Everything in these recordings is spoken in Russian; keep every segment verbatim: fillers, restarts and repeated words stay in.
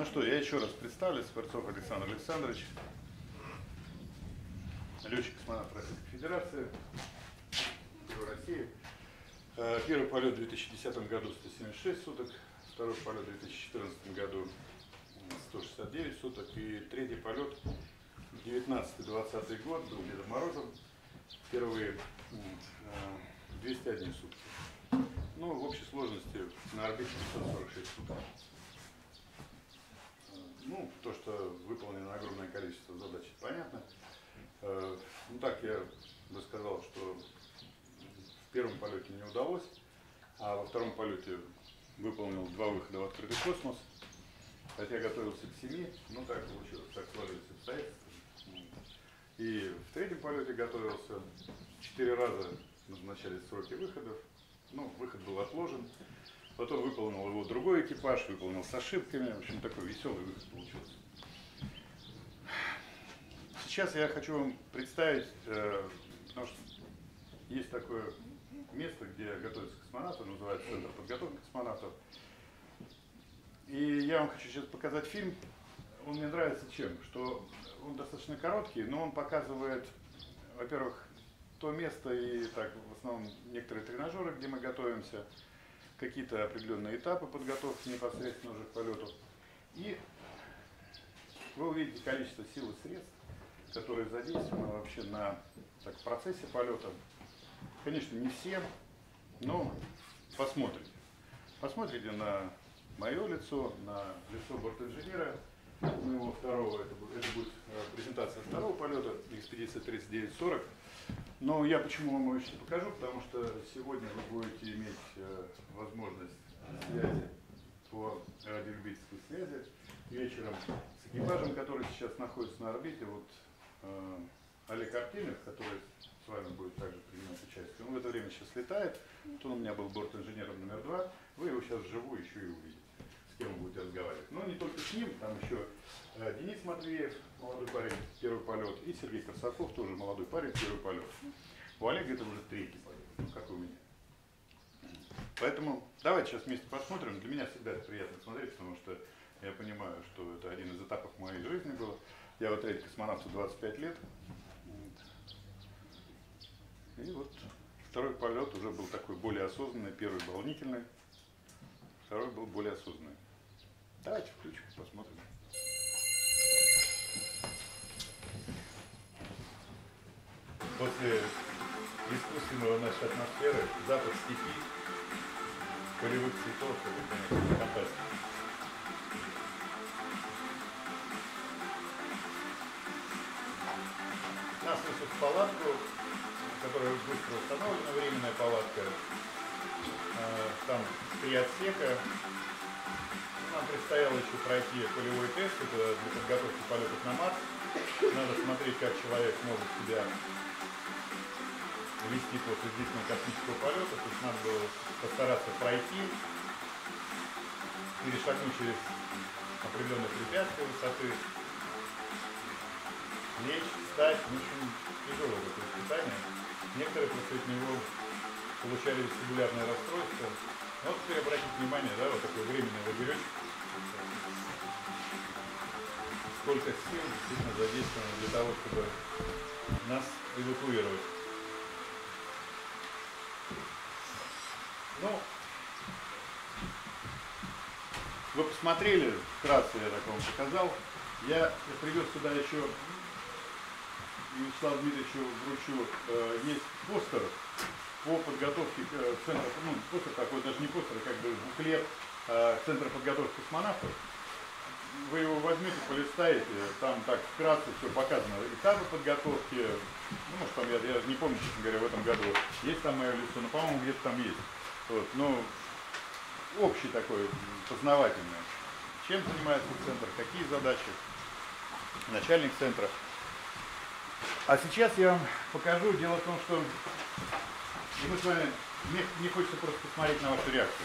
что, я еще раз представлюсь, Скворцов Александр Александрович, летчик-космонавт Российской Федерации, России. Первый полет в две тысячи десятом году сто семьдесят шесть суток, второй полет в две тысячи четырнадцатом году сто шестьдесят девять суток и третий полет девятнадцатый двадцатый год был Дедом Морозом, впервые двести одни сутки. Ну, в общей сложности на орбите пятьсот сорок шесть суток. Ну, то, что выполнено огромное количество задач, понятно. Ну, так я бы сказал, что в первом полете не удалось, а во втором полете выполнил два выхода в открытый космос. Хотя готовился к семи, но так получилось, так сложились обстоятельства. И в третьем полете готовился, четыре раза назначались сроки выходов. Ну, выход был отложен. Потом выполнил его другой экипаж, выполнил с ошибками. В общем, такой веселый выход получился. Сейчас я хочу вам представить, потому что есть такое место, где готовятся космонавты, называется Центр подготовки космонавтов. И я вам хочу сейчас показать фильм. Он мне нравится чем? Что он достаточно короткий, но он показывает, во-первых, то место и так, в основном некоторые тренажеры, где мы готовимся, какие-то определенные этапы подготовки непосредственно уже к полету. И вы увидите количество сил и средств, которые задействованы вообще на так, в процессе полета. Конечно, не все, но посмотрите. Посмотрите на мое лицо, на лицо бортинженера, моего второго, это, это будет презентация второго полета, экспедиция тридцать девять сорок. Но я почему вам его еще покажу, потому что сегодня вы будете иметь э, возможность связи по радиолюбительской связи вечером с экипажем, который сейчас находится на орбите. Вот э, Олег Артемьев, который с вами будет также принимать участие, он в это время сейчас летает. Вот он у меня был бортинженером номер два. Вы его сейчас вживую еще и увидите, с кем вы будете разговаривать. Но не только с ним, там еще э, Денис Матвеев, молодой парень, первый полет, и Сергей Корсаков, тоже молодой парень, первый полет. У Олега это уже третий полет, ну, как и у меня. Поэтому давайте сейчас вместе посмотрим. Для меня всегда это приятно смотреть, потому что я понимаю, что это один из этапов моей жизни был. Я вот эти космонавту двадцать пять лет. И вот второй полет уже был такой более осознанный, первый был волнительный, второй был более осознанный. Давайте включим, посмотрим. После искусственного нашей атмосферы, запах степи, полевых цветов, это, конечно, фантастика. Нас несут в палатку, которая быстро установлена, временная палатка. Там три отсека. Нам предстояло еще пройти полевой тест, это для подготовки полетов на Марс. Надо смотреть, как человек может себя вести после длительного космического полета. То есть надо было постараться пройти, перешагнуть через определенные препятствия высоты, лечь, встать. В общем, тяжелое такое испытание. Некоторые после него получали вестибулярное расстройство. Вот теперь обратите внимание, да, вот такой временный лагеречек. Сколько сил действительно задействовано для того, чтобы нас эвакуировать. Ну, вы посмотрели, вкратце я так вам показал. Я привез сюда еще Вячеславу Дмитриевичу вручу, э, есть постер по подготовке э, центра, ну, постер такой, даже не постер, а как бы буклет э, Центра подготовки космонавтов. Вы его возьмете, полистаете, там так вкратце все показано, этапы подготовки, ну, может, там, я, я не помню, честно говоря, в этом году есть там мое лицо, но, по-моему, где-то там есть. Вот, ну, общий такой, познавательный. Чем занимается центр, какие задачи, начальник центра. А сейчас я вам покажу, дело в том, что и мы с вами, мне, мне хочется просто посмотреть на вашу реакцию.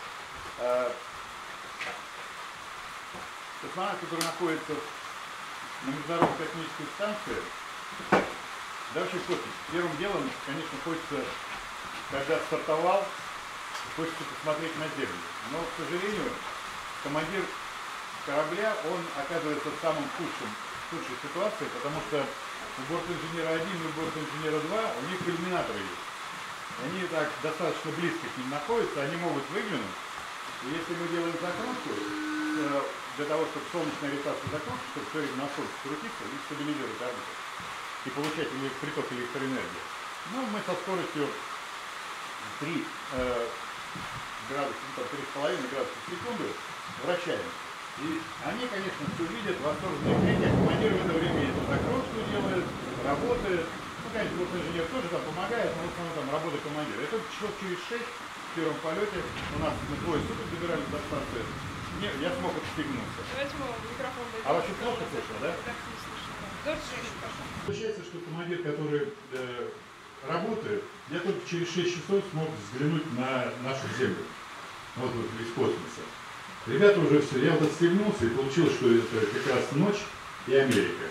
Космонавт, который находится на Международной космической станции, да вообще в космосе, первым делом, конечно, хочется, когда стартовал, хочется посмотреть на Землю. Но, к сожалению, командир корабля, он оказывается в самом худшем, худшей ситуации, потому что у бортинженера один и у бортинженера два у них иллюминаторы есть. Они так достаточно близко к ним находятся, они могут выглянуть. И если мы делаем закрутку, для того, чтобы солнечная ориентация закрутки, чтобы все время на солнце крутиться и стабилизировать орбиту, и получать приток электроэнергии. Ну, мы со скоростью три э, градуса, ну, там, три с половиной градуса в секунду вращаем. И они, конечно, все видят, восторженные крики, а командир в это время эту закрутку делает, работает. Ну, конечно, вот инженер тоже там помогает, но в основном там работа командира. Это часов через шесть в первом полете у нас мы двое суток добирались до станции. Не, я смог отстегнуться. Давайте мы микрофон дадим. А вообще плохо слышно, да? Так не слышно. Дольше еще прошу. Получается, что командир, который э, работает, я только через шесть часов смог взглянуть на нашу Землю. Вот, вот из космоса. Ребята уже все, я вот отстегнулся, и получилось, что это как раз ночь и Америка.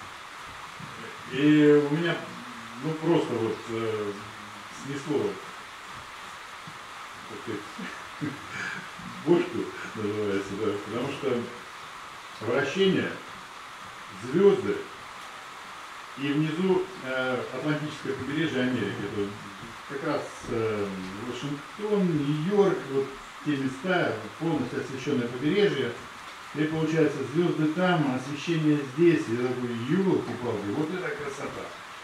И у меня, ну, просто вот э, снесло, так сказать, бошку, называется, да, потому что вращение, звезды, и внизу э, Атлантическое побережье Америки, это как раз э, Вашингтон, Нью-Йорк, вот те места, полностью освещенное побережье, и получается звезды там, освещение здесь, и я такой, ёлки-палки, вот это красота.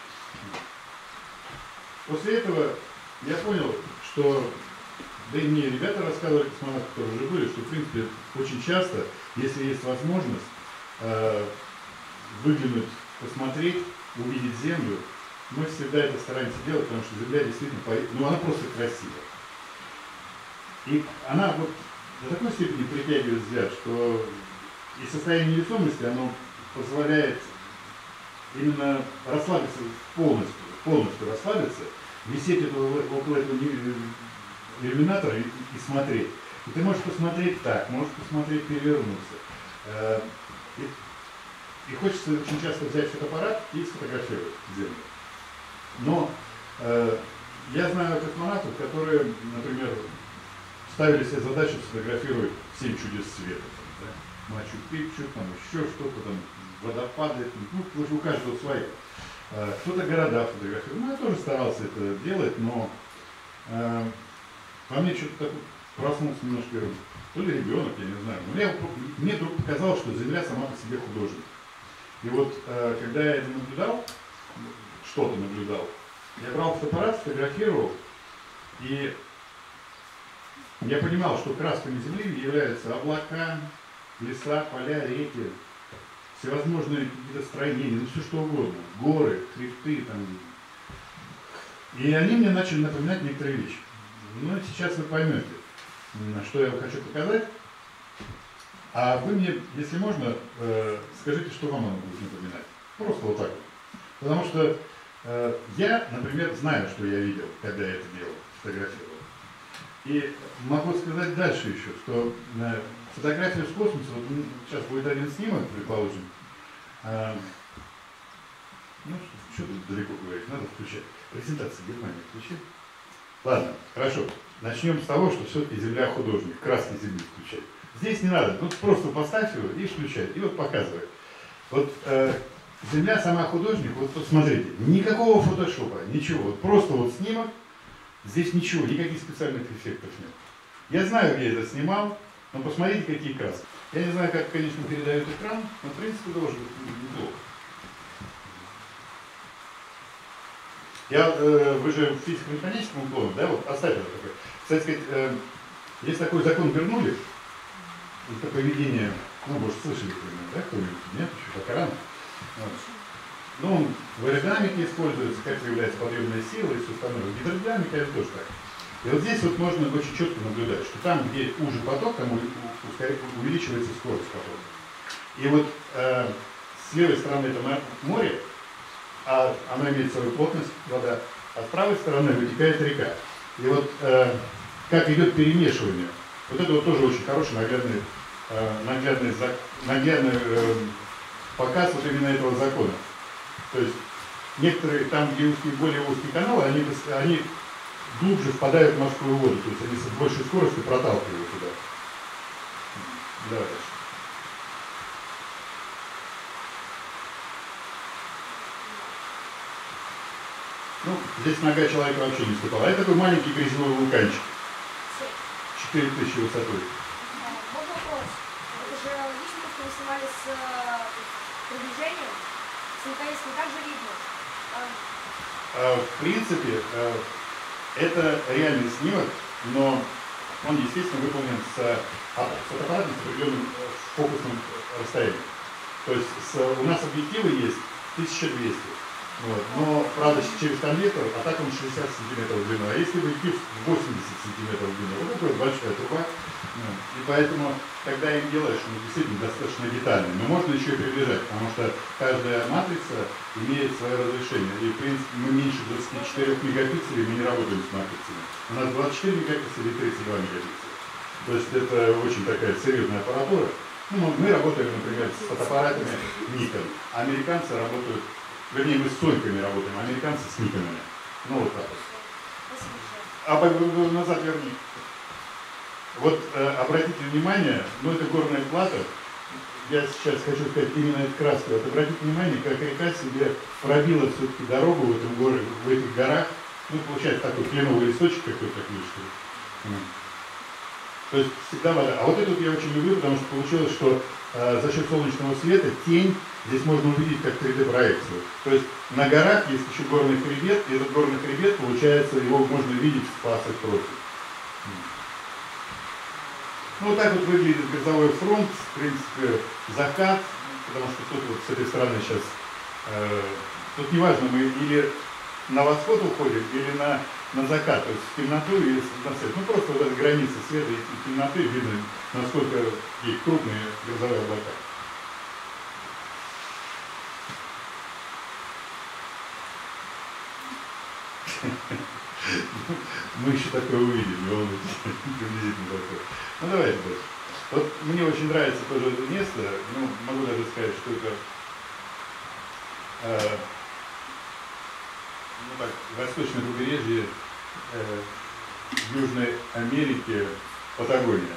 После этого я понял, что, да и мне ребята рассказывали, космонавты, которые уже были, что в принципе очень часто, если есть возможность э, выглянуть, посмотреть, увидеть Землю, мы всегда это стараемся делать, потому что Земля действительно, ну она просто красивая. И она вот до такой степени притягивает взгляд, что и состояние невесомости, оно позволяет именно расслабиться полностью, полностью расслабиться, висеть этого, около этого иллюминатора и, и смотреть. И ты можешь посмотреть так, можешь посмотреть перевернуться. И, и хочется очень часто взять фотоаппарат и сфотографировать Землю. Но э, я знаю космонавтов, которые, например, ставили себе задачу сфотографировать семь чудес света. Да? Мачу-Пикчу, там еще что-то, там водопады, ну, у каждого свои. Э, кто-то города фотографирует. Ну, я тоже старался это делать, но э, во мне что-то такое проснулся немножко, то ли ребенок, я не знаю. Но я, мне вдруг показалось, что Земля сама по себе художник. И вот, э, когда я это наблюдал, что-то наблюдал, я брал фотоаппарат, фотографировал, и я понимал, что красками Земли являются облака, леса, поля, реки, всевозможные какие-то строения, ну все что угодно, горы, хребты там. И они мне начали напоминать некоторые вещи. Ну, сейчас вы поймете, что я вам хочу показать. А вы мне, если можно, э, скажите, что вам оно будет напоминать. Просто вот так вот. Потому что э, я, например, знаю, что я видел, когда я это делал, фотографировал. И могу сказать дальше еще, что э, фотографию с космоса, вот, ну, сейчас будет один снимок, предположим. Э, ну, что тут далеко говорить, надо включать. Презентация Германии включи. Ладно, хорошо. Начнем с того, что все-таки Земля художник, краски Земли включать. Здесь не надо, тут просто поставь его и включай, и вот показывай. Вот э, Земля сама художник, вот посмотрите, никакого фотошопа, ничего, вот просто вот снимок, здесь ничего, никаких специальных эффектов нет. Я знаю, где я это снимал, но посмотрите, какие краски. Я не знаю, как, конечно, передают экран, но в принципе должен быть неплохо. Я, э, вы же в физико-механическом уклоне, да, вот оставили такой. Кстати сказать, э, есть такой закон Бернулли, это поведение, ну, может, слышали, да, кто-нибудь? Нет, еще пока рано. Вот. Ну, он в аэродинамике используется, как является подъемная сила и все остальное. В гидродинамике это тоже так. И вот здесь вот можно очень четко наблюдать, что там, где уже поток, там увеличивается скорость потока. И вот э, с левой стороны это море, а оно имеет свою плотность, вода, а с правой стороны вытекает река. И вот э, как идет перемешивание, вот это вот тоже очень хороший наглядный, э, наглядный, наглядный э, показ вот именно этого закона. То есть некоторые там, где узкие, более узкие каналы, они, они глубже впадают в морскую воду, то есть они с большей скоростью проталкивают туда. Давай дальше. Ну, здесь нога человека вообще не ступала. А это такой маленький грязевой вулканчик. четыре тысячи высотой. Вот вопрос. Это же лично то, что вы снимали с приближением, с наконец-то также видно. А, в принципе, а, это реальный снимок, но он, естественно, выполнен с, с фотоаппаратом с определенным фокусным расстоянием. То есть с, у нас объективы есть тысяча двести. Вот. Но, правда, через конвектор, а так он шестьдесят сантиметров в длину. А если объектив восемьдесят сантиметров в длину, вот такая большая труба. Вот. И поэтому, когда им делаешь, он действительно достаточно детальный. Но можно еще и приближать, потому что каждая матрица имеет свое разрешение. И, в принципе, мы меньше двадцати четырёх мегапикселей мы не работаем с матрицами. У нас двадцать четыре мегапикселя и тридцать два мегапикселя. То есть это очень такая серьезная аппаратура. Ну, мы работаем, например, с фотоаппаратами Nikon. А американцы работают, вернее, мы с Соньками работаем, а американцы с Никонами. Ну, вот так вот. А назад верни. Вот э, обратите внимание, ну это горная плата. Я сейчас хочу сказать именно эту краску. Вот обратите внимание, как река себе пробила все-таки дорогу в этом горе, в этих горах. Ну, получается такой кленовый листочек какой-то такой, что ли. То есть всегда вода. А вот эту я очень люблю, потому что получилось, что э, за счет солнечного света тень здесь можно увидеть как три дэ проекцию. То есть на горах есть еще горный хребет, и этот горный хребет, получается, его можно видеть в спасах против. Ну, вот так вот выглядит грозовой фронт, в принципе, закат, потому что тут вот с этой стороны сейчас, э, тут неважно, мы или на восход уходим, или на, на закат, то есть в темноту или на свет. Ну, просто вот эта граница света и темноты, видно, насколько есть крупные грозовые облака. Мы еще такое увидим, не волнуйтесь, приблизительно такое. Ну давайте дальше. Вот мне очень нравится тоже это место, ну могу даже сказать, что это э, ну, так, восточное побережье э, Южной Америки, Патагония.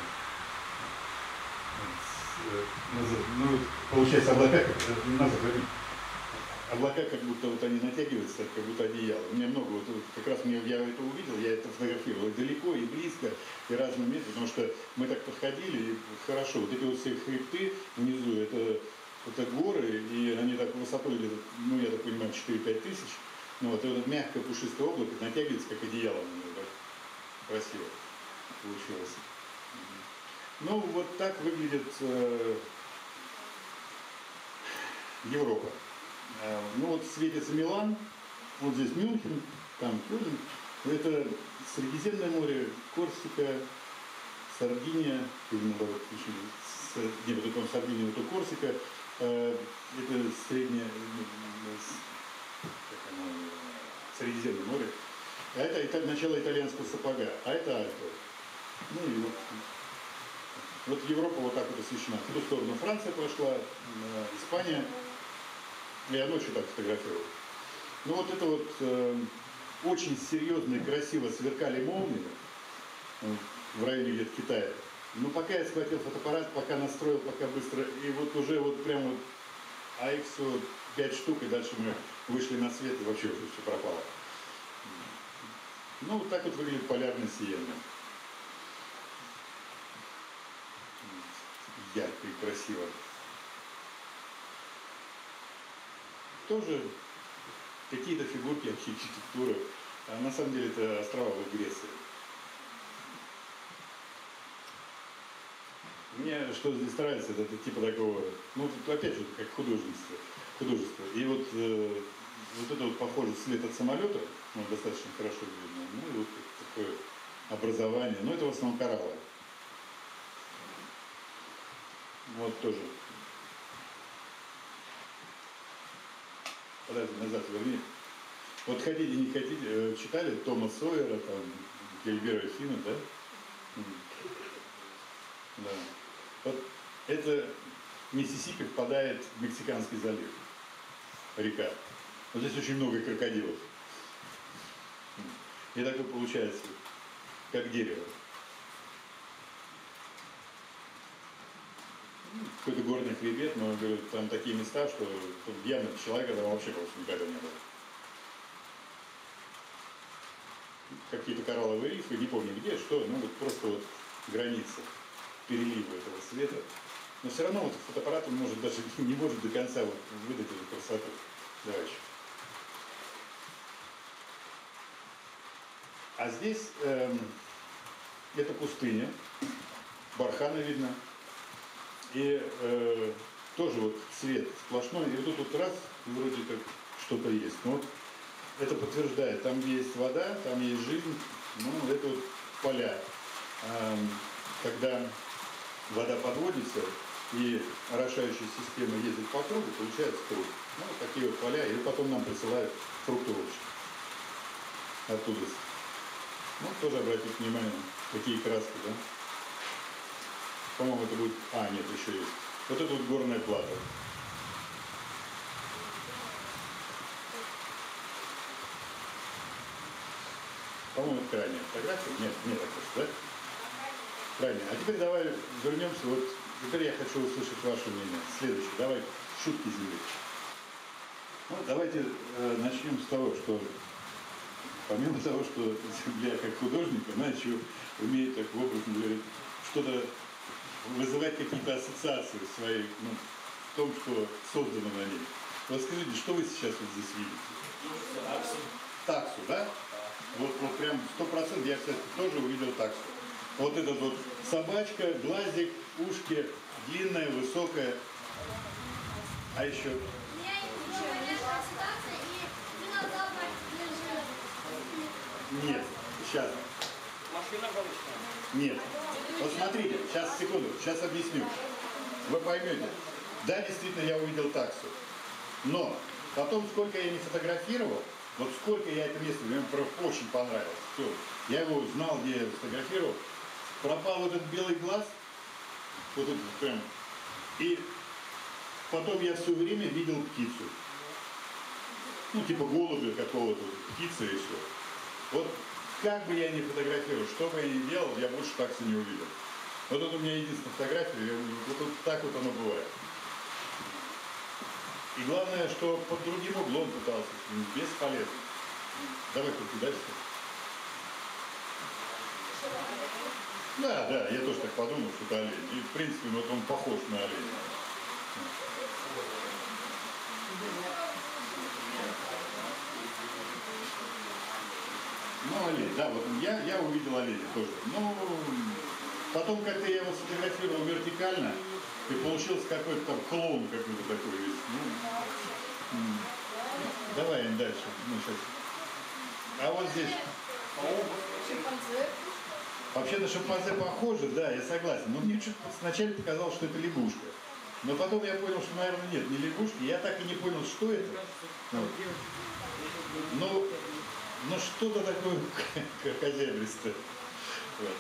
Ну, получается, облака, назад, облака как будто вот они натягиваются, как будто одеяло. У меня много, вот, как раз мне, я это увидел, я это фотографировал и далеко, и близко, и разным местом, потому что мы так подходили, и хорошо, вот эти вот все хребты внизу, это, это горы, и они так высотой где-то, ну я так понимаю, четыре-пять тысяч, ну вот, и вот это мягкое пушистое облако натягивается, как одеяло, ну, так красиво получилось. Ну, вот так выглядит э, Европа. Э, ну, вот светится Милан, вот здесь Мюнхен, там Кёльн. Это Средиземное море, Корсика, Сардиния, или наоборот, не, вот это Сардиния, вот это Корсика. Э, это среднее, как оно, Средиземное море. А это, это начало итальянского сапога, а это Альпы. Ну и вот. Вот Европа вот так вот освещена. В ту сторону Франция прошла, Испания. Я ночью так фотографировал. Ну вот это вот э, очень серьезно и красиво сверкали молнии э, в районе где-то Китая. Но пока я схватил фотоаппарат, пока настроил, пока быстро, и вот уже вот прямо вот, а их все пять штук, и дальше мы вышли на свет, и вообще уже все пропало. Ну вот так вот выглядит полярное сияние. Ярко и красиво. Тоже какие-то фигурки архитектуры. А на самом деле это острова в Греции. Мне что здесь нравится, это, это типа такого, ну опять же, как художество. художество. И вот, э, вот это вот похоже след от самолета, ну, достаточно хорошо видно. Ну и вот такое образование. Но это в основном кораллы. Вот тоже. Подожди, назад верни. Вот хотите, не хотите, читали Тома Сойера, там, Гильбера и Финна, да? Да. Вот это Миссисипи впадает в Мексиканский залив, река. Вот здесь очень много крокодилов. И такое получается, как дерево. Какой-то горный хребет, но говорю, там такие места, что явно человека там вообще просто никогда не было. какие-то коралловые рифы, не помню где, что, ну вот просто вот граница перелива этого света. Но все равно вот фотоаппарат, он может даже не может до конца вот выдать эту красоту. Давай еще. А здесь эм, это пустыня, барханы видно. И э, тоже вот цвет сплошной. И вот тут вот раз, вроде как что-то есть. Но вот это подтверждает, там где есть вода, там есть жизнь. Ну, это вот поля. Эм, когда вода подводится и орошающая система ездит по кругу, получается круг. Ну, вот такие вот поля. И потом нам присылают фрукты, овощи. Оттуда. Ну, тоже обратите внимание, какие краски, да? По-моему, это будет... А, нет, еще есть. Вот это вот горная плата. По-моему, это крайняя фотография. Нет, нет, так да? Крайняя. А теперь давай вернемся. Вот теперь я хочу услышать ваше мнение. Следующее. Давай шутки земли. Ну, давайте э, начнем с того, что помимо того, что Земля как художник, она еще умеет, так образно говоря, что-то вызывать какие-то ассоциации свои, ну, в том, что создано на ней. Вот скажите, что вы сейчас вот здесь видите? Таксу. Таксу, да? Вот, вот прям сто процентов я, кстати, тоже увидел таксу. Вот этот вот собачка, глазик, ушки, длинная, высокая. А еще? Нет, сейчас. Машина гоночная? Нет. Вот смотрите, сейчас, секунду, сейчас объясню. Вы поймете. Да, действительно, я увидел таксу. Но потом, сколько я не фотографировал, вот сколько я это место, мне очень понравилось. Все. Я его знал, где я фотографировал. Пропал вот этот белый глаз. Вот этот прям. И потом я все время видел птицу. Ну, типа голубя какого-то, птицы и все. Вот как бы я ни фотографировал, что бы я ни делал, я больше таксы не увидел. Вот это у меня единственная фотография, я увидел, вот, вот так вот оно бывает. И главное, что под другим углом пытался, бесполезно. Давай крути дальше. Да, да, я тоже так подумал, что это олень. И в принципе, вот он похож на оленя. Ну, олень, да, вот я, я увидел оленя тоже. Ну, потом как-то я его сфотографировал вертикально, и получился какой-то там клоун какой-то такой весь. Ну, давай дальше. Ну, сейчас. А вот здесь. Шимпанзе. Вообще-то шимпанзе похоже, да, я согласен. Но мне что-то сначала показалось, что это лягушка. Но потом я понял, что, наверное, нет, не лягушки. Я так и не понял, что это. Вот. Ну, ну что-то такое крокозябристое. Вот.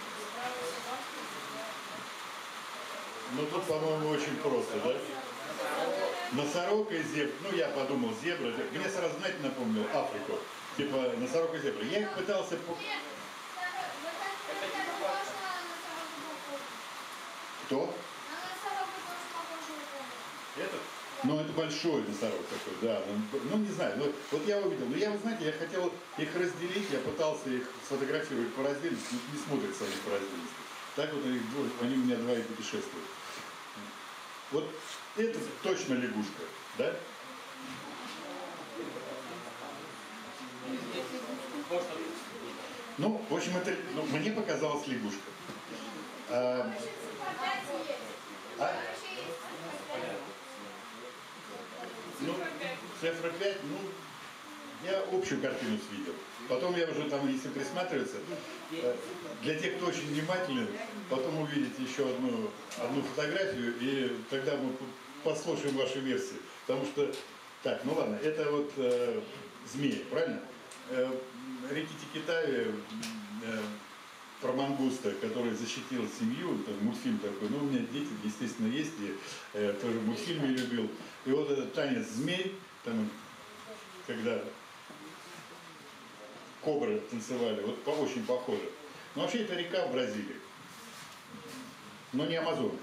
Ну тут, по-моему, очень просто, да? Носорог и зебра. Ну, я подумал, зебра. Мне сразу, знаете, напомнил Африку. Типа носорог и зебра. Я их пытался... Кто? Этот? Ну, это большой носорог такой, да. Ну, ну, не знаю, ну, вот я увидел. Но я, вы знаете, я хотел их разделить, я пытался их сфотографировать по раздельности, но не смотрятся они по раздельности. Так вот они, они у меня два и путешествуют. Вот это точно лягушка, да? Ну, в общем, это, ну, мне показалась лягушка. А, а? Ну, цифра пять, ну, я общую картину видел. Потом я уже там, если присматриваться, для тех, кто очень внимательный, потом увидите еще одну, одну фотографию, и тогда мы послушаем ваши версии. Потому что, так, ну ладно, это вот э, змеи, правильно? Э, Рикки-Тикки-Тави, э, про мангуста, который защитил семью, это мультфильм такой, ну у меня дети, естественно, есть, и э, тоже мультфильмы любил. И вот этот танец змей, там, когда кобры танцевали, вот по, очень похоже. Но вообще это река в Бразилии, но не Амазонка.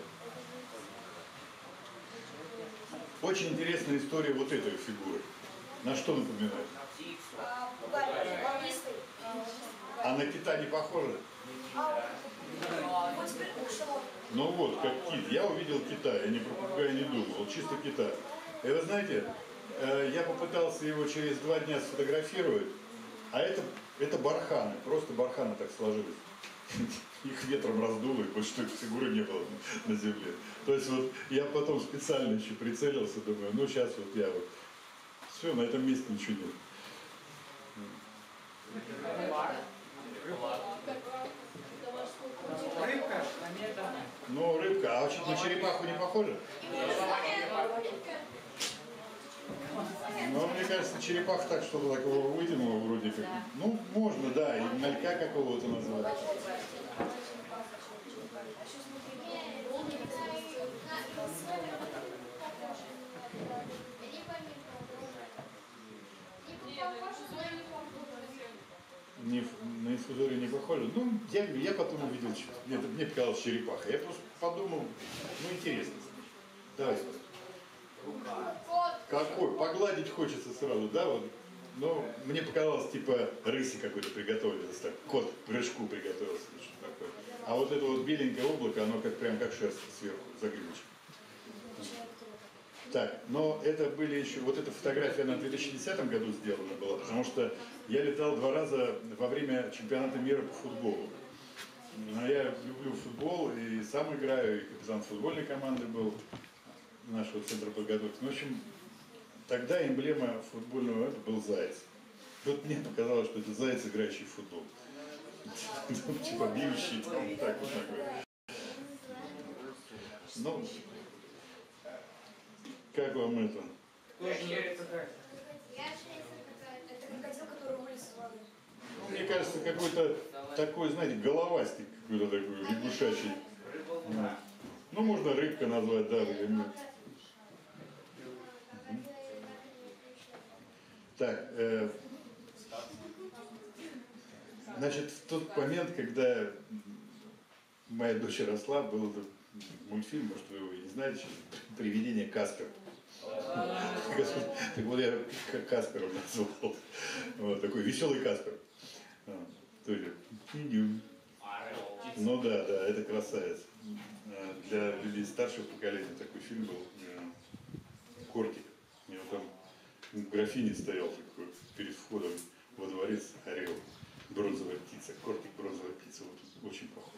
Очень интересная история вот этой фигуры. На что напоминает? А на кита не похоже? Вот теперь ушло. Ну вот, как кит. Я увидел кита, я не про попугая не думал, вот чисто кита. И вы знаете, я попытался его через два дня сфотографировать, а это, это барханы, просто барханы так сложились. Их ветром раздуло, и больше той фигуры не было на земле. То есть вот я потом специально еще прицелился, думаю, ну сейчас вот я вот, все, на этом месте ничего нет. Рыбка. Ну, рыбка, а чуть на черепаху не похоже? Ну, мне кажется, черепаха так что-то такого вытянула вроде как. Ну, можно, да, и малька какого-то назвать. Не, на инфузоре не похоже. Ну, я, я потом увидел, мне, мне показалось черепаха. Я просто подумал, ну, интересно. Давай. Какой? Погладить хочется сразу, да? Вот. Но мне показалось, типа, рыси какой-то приготовились, так, кот к прыжку приготовился. Что такое. А вот это вот беленькое облако, оно как прям как шерсть сверху, загривочка. Так, но это были еще, вот эта фотография на две тысячи десятом году сделана была, потому что я летал два раза во время чемпионата мира по футболу. Но я люблю футбол и сам играю, и капитан футбольной команды был нашего центра подготовки. Ну, в общем, тогда эмблема футбольного это был заяц. Вот мне показалось, что это заяц, играющий в футбол. Типа бьющий, там, так вот ногой. Ну, как вам это? Тоже какая-то. Это крокодил, который вылез из воды. Мне кажется, какой-то такой, знаете, головастик какой-то такой, лягушачий. Ну, можно рыбка назвать, да, или нет. Так, э, значит, в тот момент, когда моя дочь росла, был этот мультфильм, может, вы его не знаете, «Привидение Каспер». Так вот я Каспером назвал. Вот, такой веселый Каспер. Тоже. Ну да, да, это красавец. Для людей старшего поколения такой фильм был «Кортик». У него там в графине стоял такой перед входом во дворец орел. Бронзовая птица. Кортик, бронзовая птица. Вот очень похож.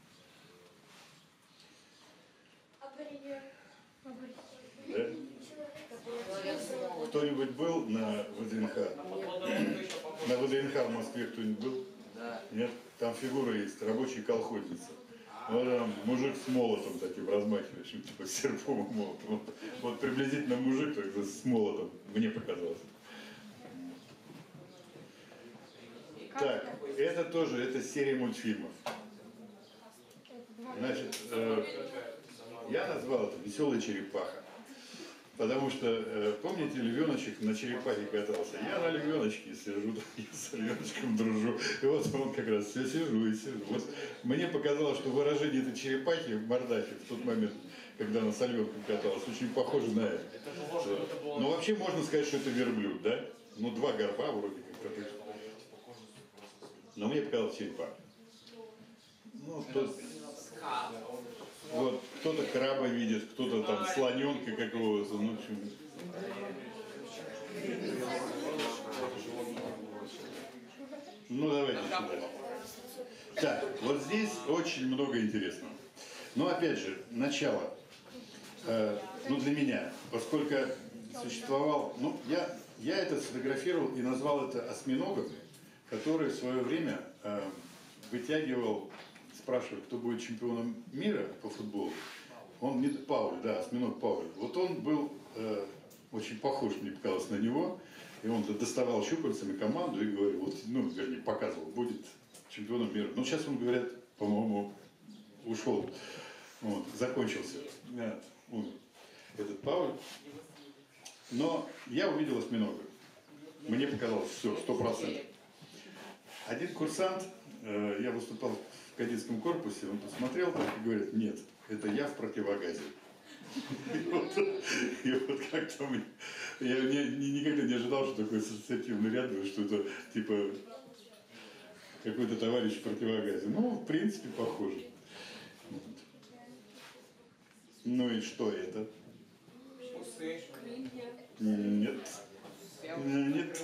Да? Кто-нибудь был на ВДНХ? На ВДНХ в Москве кто-нибудь был? Да. Нет? Там фигура есть, рабочая колхозница. Вот там мужик с молотом таким размахивающим, типа с серпом и молотом. Вот, вот приблизительно мужик тогда с молотом, мне показалось. Так, это тоже, это серия мультфильмов. Значит, э, я назвал это «Веселая черепаха». Потому что, э, помните, львеночек на черепахе катался? Я на львеночке сижу, я с львеночком дружу. И вот он как раз все сижу и сижу. Вот мне показалось, что выражение этой черепахи в мордахе в тот момент, когда она с львенком каталась, очень похоже на это. Но вообще можно сказать, что это верблюд, да? Ну, два горба вроде как. Но мне показалось черепаха. Ну, тот... Вот, кто-то краба видит, кто-то там слоненка какого-то, ну, в общем. Ну, давайте сюда. Так, вот здесь очень много интересного. Но, опять же, начало. Э, ну, для меня, поскольку существовал, ну, я, я это сфотографировал и назвал это осьминогом, который в свое время э, вытягивал, спрашивают, кто будет чемпионом мира по футболу. Он не Пауль, да, осьминог Пауль. Вот он был э, очень похож, мне показалось, на него. И он доставал щупальцами команду и говорил, вот, ну, вернее, показывал, будет чемпионом мира. Но сейчас он, говорят, по-моему, ушел, вот, закончился. Да, он, этот Пауль. Но я увидел осьминога. Мне показалось, все, сто процентов. Один курсант, э, я выступал в кадетском корпусе, он посмотрел так и говорит, нет, это я в противогазе. И вот, и вот как-то мы, я не, не, никогда не ожидал, что такой ассоциативный ряд, что это типа какой-то товарищ в противогазе. Ну, в принципе, похоже. Вот. Ну и что это? Усы. Нет. Нет.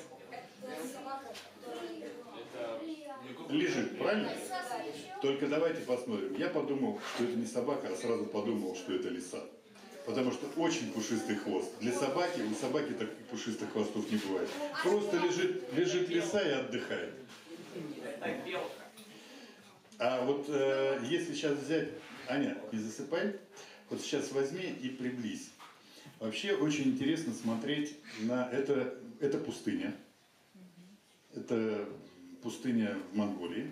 Это Лежит, правильно? Только давайте посмотрим. Я подумал, что это не собака, а сразу подумал, что это лиса. Потому что очень пушистый хвост. Для собаки, у собаки таких пушистых хвостов не бывает. Просто лежит, лежит лиса и отдыхает. это белка. А вот э, если сейчас взять... Аня, не засыпай. Вот сейчас возьми и приблизь. Вообще очень интересно смотреть на... Это, это пустыня. Это пустыня в Монголии.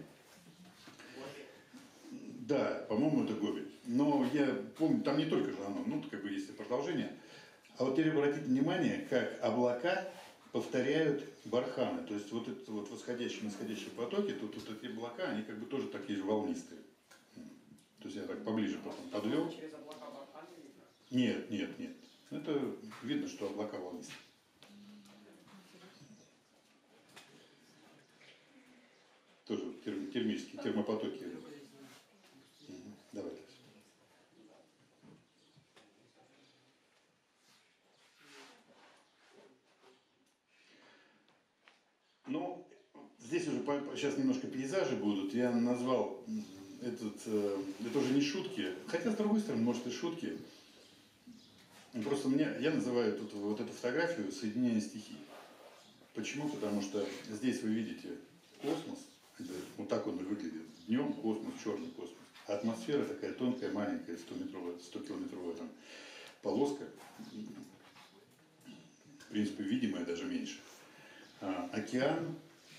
Да, по-моему, это Гоби. Но я помню, там не только же оно, ну, как бы есть и продолжение. А вот теперь обратите внимание, как облака повторяют барханы. То есть вот это вот восходящие, нисходящие потоки, тут вот эти облака, они как бы тоже такие же волнистые. То есть я так поближе потом подвел. Через облака бархана видно. Нет, нет, нет. Это видно, что облака волнистые. Тоже терм, термические, термопотоки. Угу. Давай. Ну, здесь уже по, сейчас немножко пейзажи будут. Я назвал этот, э, это уже не шутки, хотя с другой стороны, может и шутки. Просто мне, я называю тут вот эту фотографию соединение стихий. Почему? Потому что здесь вы видите космос, это, вот так он и выглядит. Днем космос, черный космос. А атмосфера такая тонкая, маленькая, сто-метровая, сто-километровая там полоска. В принципе, видимая даже меньше. А, океан,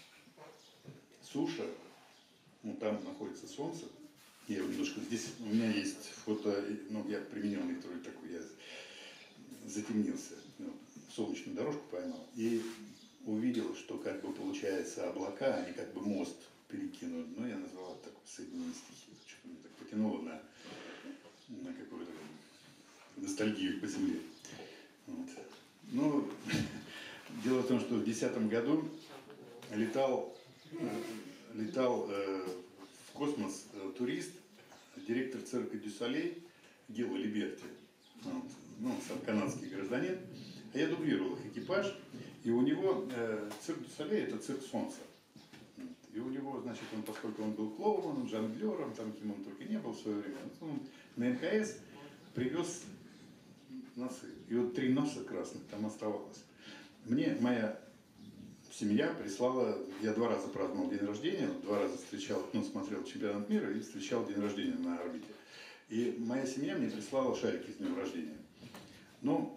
суша, ну, там находится солнце. Я немножко здесь у меня есть фото, ну я применил некоторую такую, я затемнился, ну, солнечную дорожку поймал и увидел, что как бы получается облака, они как бы мост перекинут. Ну я назвал это такое соединение стихий. Что-то меня так потянуло на, на какую-то ностальгию по земле. Вот. Ну, дело в том, что в две тысячи десятом году летал, летал э, в космос э, турист, директор цирка Дю Солей Гилла Либерти, вот, ну, сам канадский гражданин. А я дублировал их экипаж, и у него э, цирк Дю Солей — это цирк солнца. Вот. И у него, значит, он, поскольку он был клоуном, жонглером, там кем он только не был в свое время, он на эм ка эс привез носы. И вот три носа красных там оставалось. Мне моя семья прислала, я два раза праздновал день рождения, два раза встречал, ну, смотрел чемпионат мира и встречал день рождения на орбите. И моя семья мне прислала шарики с днем рождения. Но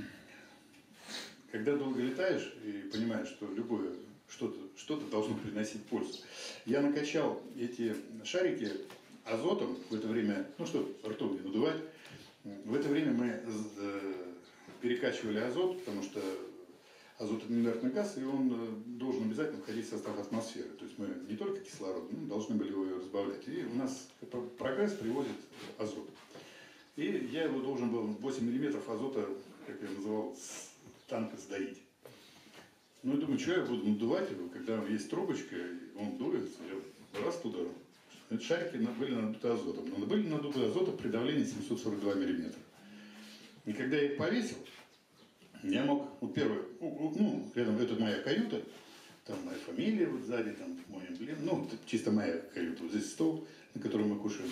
когда долго летаешь и понимаешь, что любое что-то что-то должно приносить пользу, я накачал эти шарики азотом в это время, ну что, ртом не надувать. В это время мы э, перекачивали азот, потому что азот — это инертный газ, и он должен обязательно входить в состав атмосферы. То есть мы не только кислород, но должны были его разбавлять. И у нас прогресс приводит азот. И я его должен был восемь миллиметров азота, как я называл, с танка сдаить. Ну, я думаю, что я буду надувать его, когда есть трубочка, и он дуется, я раз туда. Эти шарики были надуты азотом. Но были надуты азотом при давлении семьсот сорок два миллиметра. И когда я их повесил, я мог, вот первый, ну, рядом, это моя каюта, там моя фамилия вот сзади, там мой эмблем, ну, чисто моя каюта, вот здесь стол, на котором мы кушаем.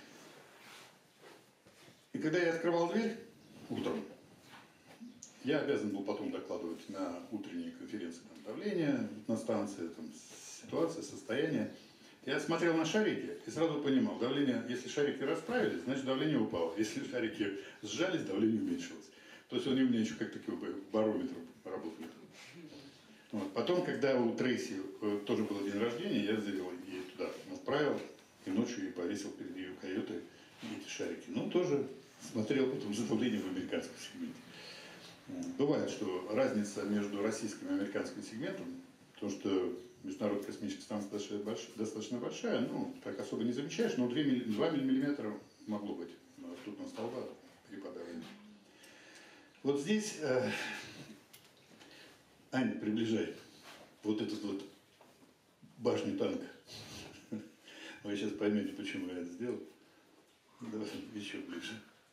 И когда я открывал дверь утром, я обязан был потом докладывать на утренней конференции там, давление на станции, там, ситуация, состояние. Я смотрел на шарики и сразу понимал, давление, если шарики расправились, значит давление упало. Если шарики сжались, давление уменьшилось. То есть они у меня еще как такой барометр работали. Вот. Потом, когда у Трейси э, тоже был день рождения, я взял ее туда, отправил, и ночью ей повесил перед ее каютой эти шарики. Ну, тоже смотрел потом за давлением в американском сегменте. Бывает, что разница между российским и американским сегментом, потому что Международная космическая станция достаточно большая, ну, так особо не замечаешь, но два миллиметра могло быть ртутного столба перепада давления. Вот здесь, э, Аня, приближай, вот этот вот башню танка. Вы сейчас поймете, почему я это сделал. Давай еще ближе.